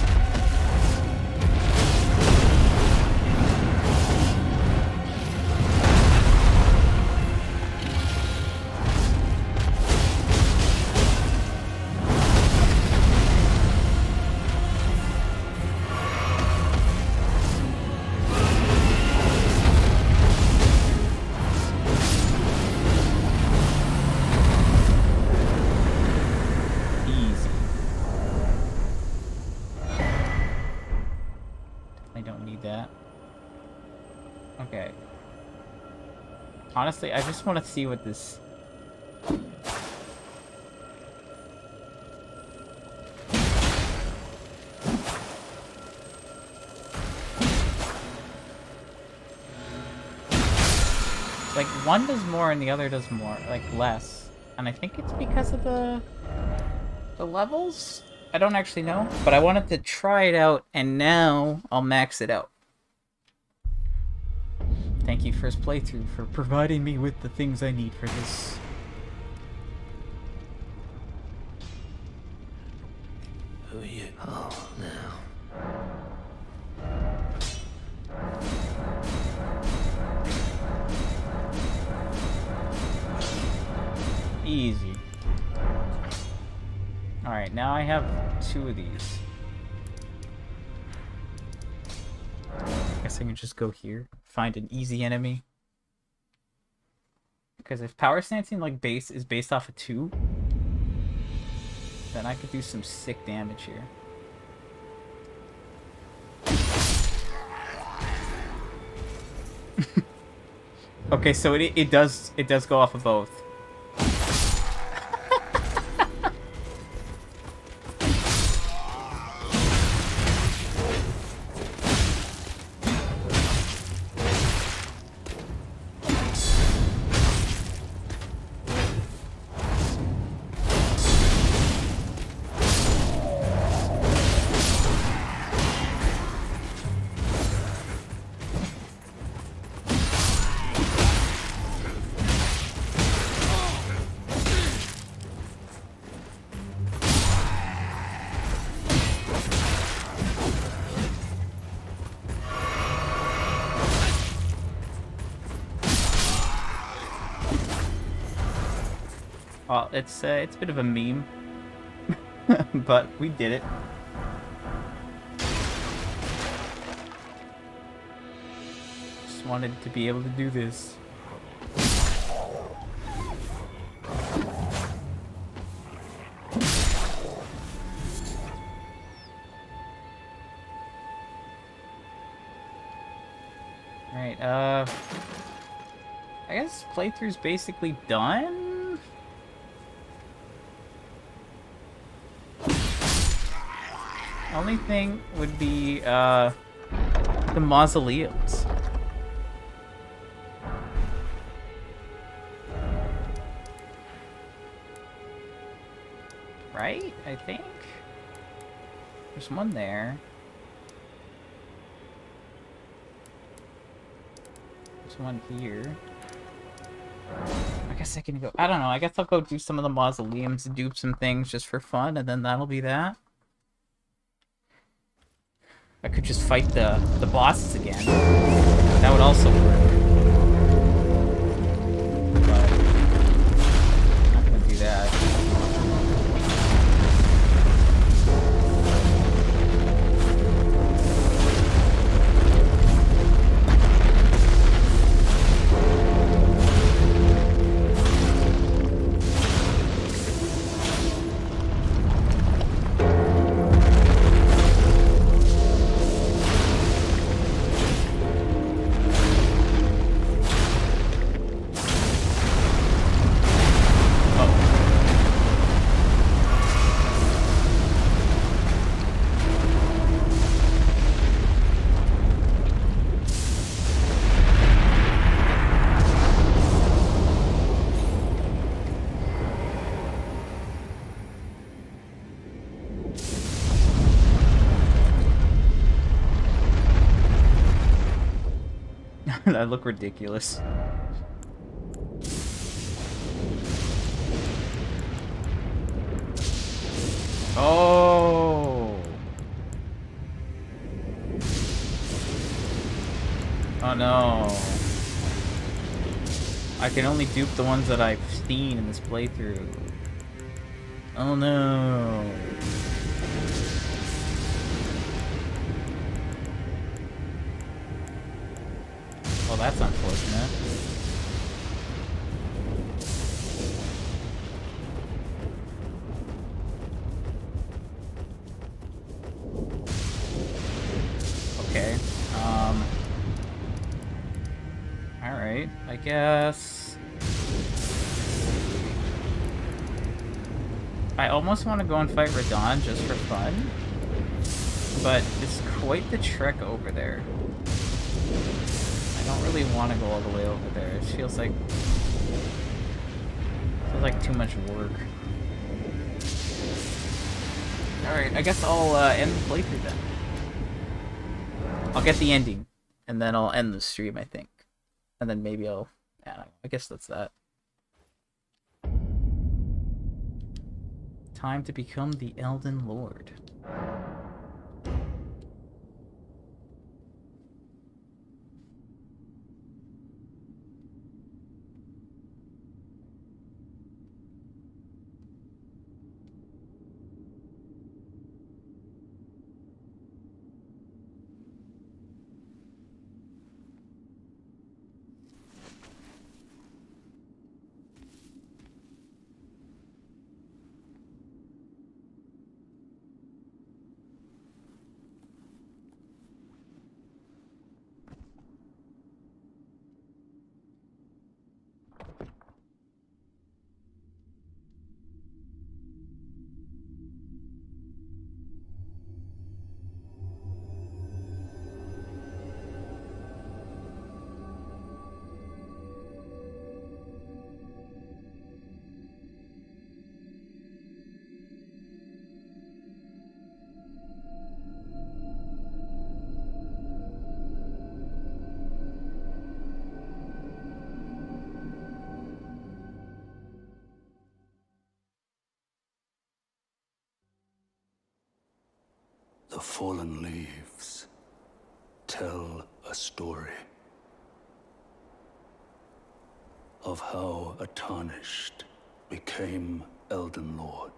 Don't need that. Okay. Honestly, I just want to see what this... Like, one does more and the other does more, like, less. And I think it's because of the levels? I don't actually know, but I wanted to try it out, and now I'll max it out. Thank you, First Playthrough, for providing me with the things I need for this. Who are you? Oh, now. Easy. Alright, now I have 2 of these. Guess I can just go here, find an easy enemy. Because if power stancing like base is based off of 2, then I could do some sick damage here. Okay, so it does go off of both. Well, it's a bit of a meme, but we did it. Just wanted to be able to do this. Alright, I guess playthrough's basically done? Only thing would be, the mausoleums. Right? I think? There's one there. There's one here. I guess I can go... I don't know, I guess I'll go do some of the mausoleums and do some things just for fun, and then that'll be that. I could just fight the bosses again. That would also work. But I'm not gonna do that. That look ridiculous. Oh. Oh no. I can only dupe the ones that I've seen in this playthrough. Oh no. Well, that's unfortunate. Okay. Alright, I guess... I almost want to go and fight Radon just for fun, but it's quite the trek over there. I don't really want to go all the way over there. It feels like too much work. Alright, I guess I'll end the playthrough then. I'll get the ending, and then I'll end the stream, I think. And then maybe I guess that's that. Time to become the Elden Lord. The fallen leaves tell a story of how a tarnished became Elden Lord.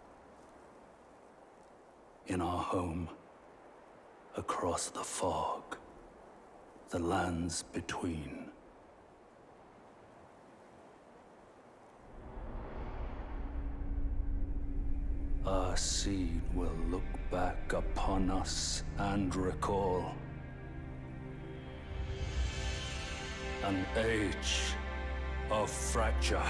In our home, across the fog, the lands between. Our seed will look back upon us and recall an age of fracture.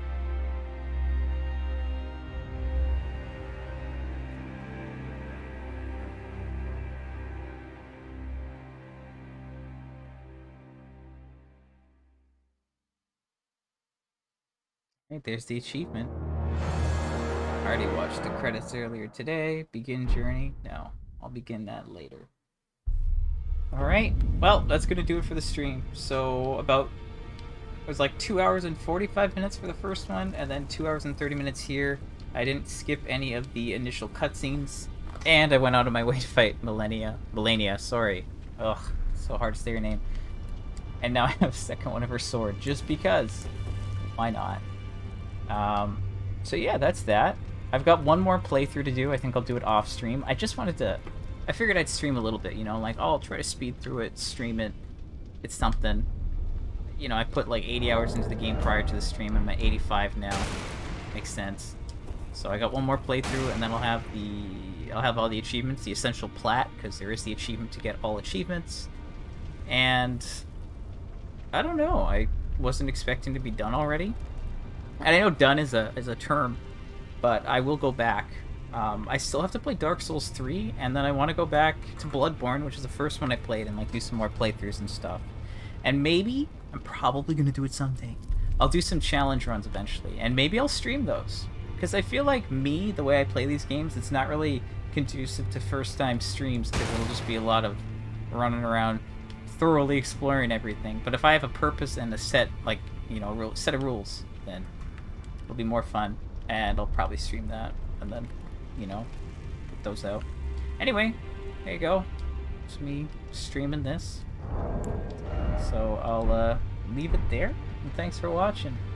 Hey, there's the achievement. I already watched the credits earlier today. Begin journey. No, I'll begin that later. Alright, well, that's gonna do it for the stream. So, it was like 2 hours and 45 minutes for the first one, and then 2 hours and 30 minutes here. I didn't skip any of the initial cutscenes, and I went out of my way to fight Malenia, sorry. Ugh, so hard to say your name. And now I have a second one of her sword, just because. Why not? So yeah, that's that. I've got one more playthrough to do. I think I'll do it off stream. I just wanted to... I figured I'd stream a little bit, you know? Like, oh, I'll try to speed through it, stream it. It's something. You know, I put like 80 hours into the game prior to the stream. I'm at 85 now. Makes sense. So I got one more playthrough, and then I'll have all the achievements, the essential plat, because there is the achievement to get all achievements. And... I don't know. I wasn't expecting to be done already. And I know done is a term, but I will go back. I still have to play Dark Souls 3, and then I want to go back to Bloodborne, which is the first one I played, and like do some more playthroughs and stuff. And maybe, I'm probably going to do it someday, I'll do some challenge runs eventually, and maybe I'll stream those. Because I feel like me, the way I play these games, it's not really conducive to first-time streams, because it'll just be a lot of running around, thoroughly exploring everything. But if I have a purpose and a set, like, you know, set of rules, then it'll be more fun, and I'll probably stream that, and then, you know, put those out. Anyway, there you go. It's me streaming this. So I'll leave it there, and thanks for watching.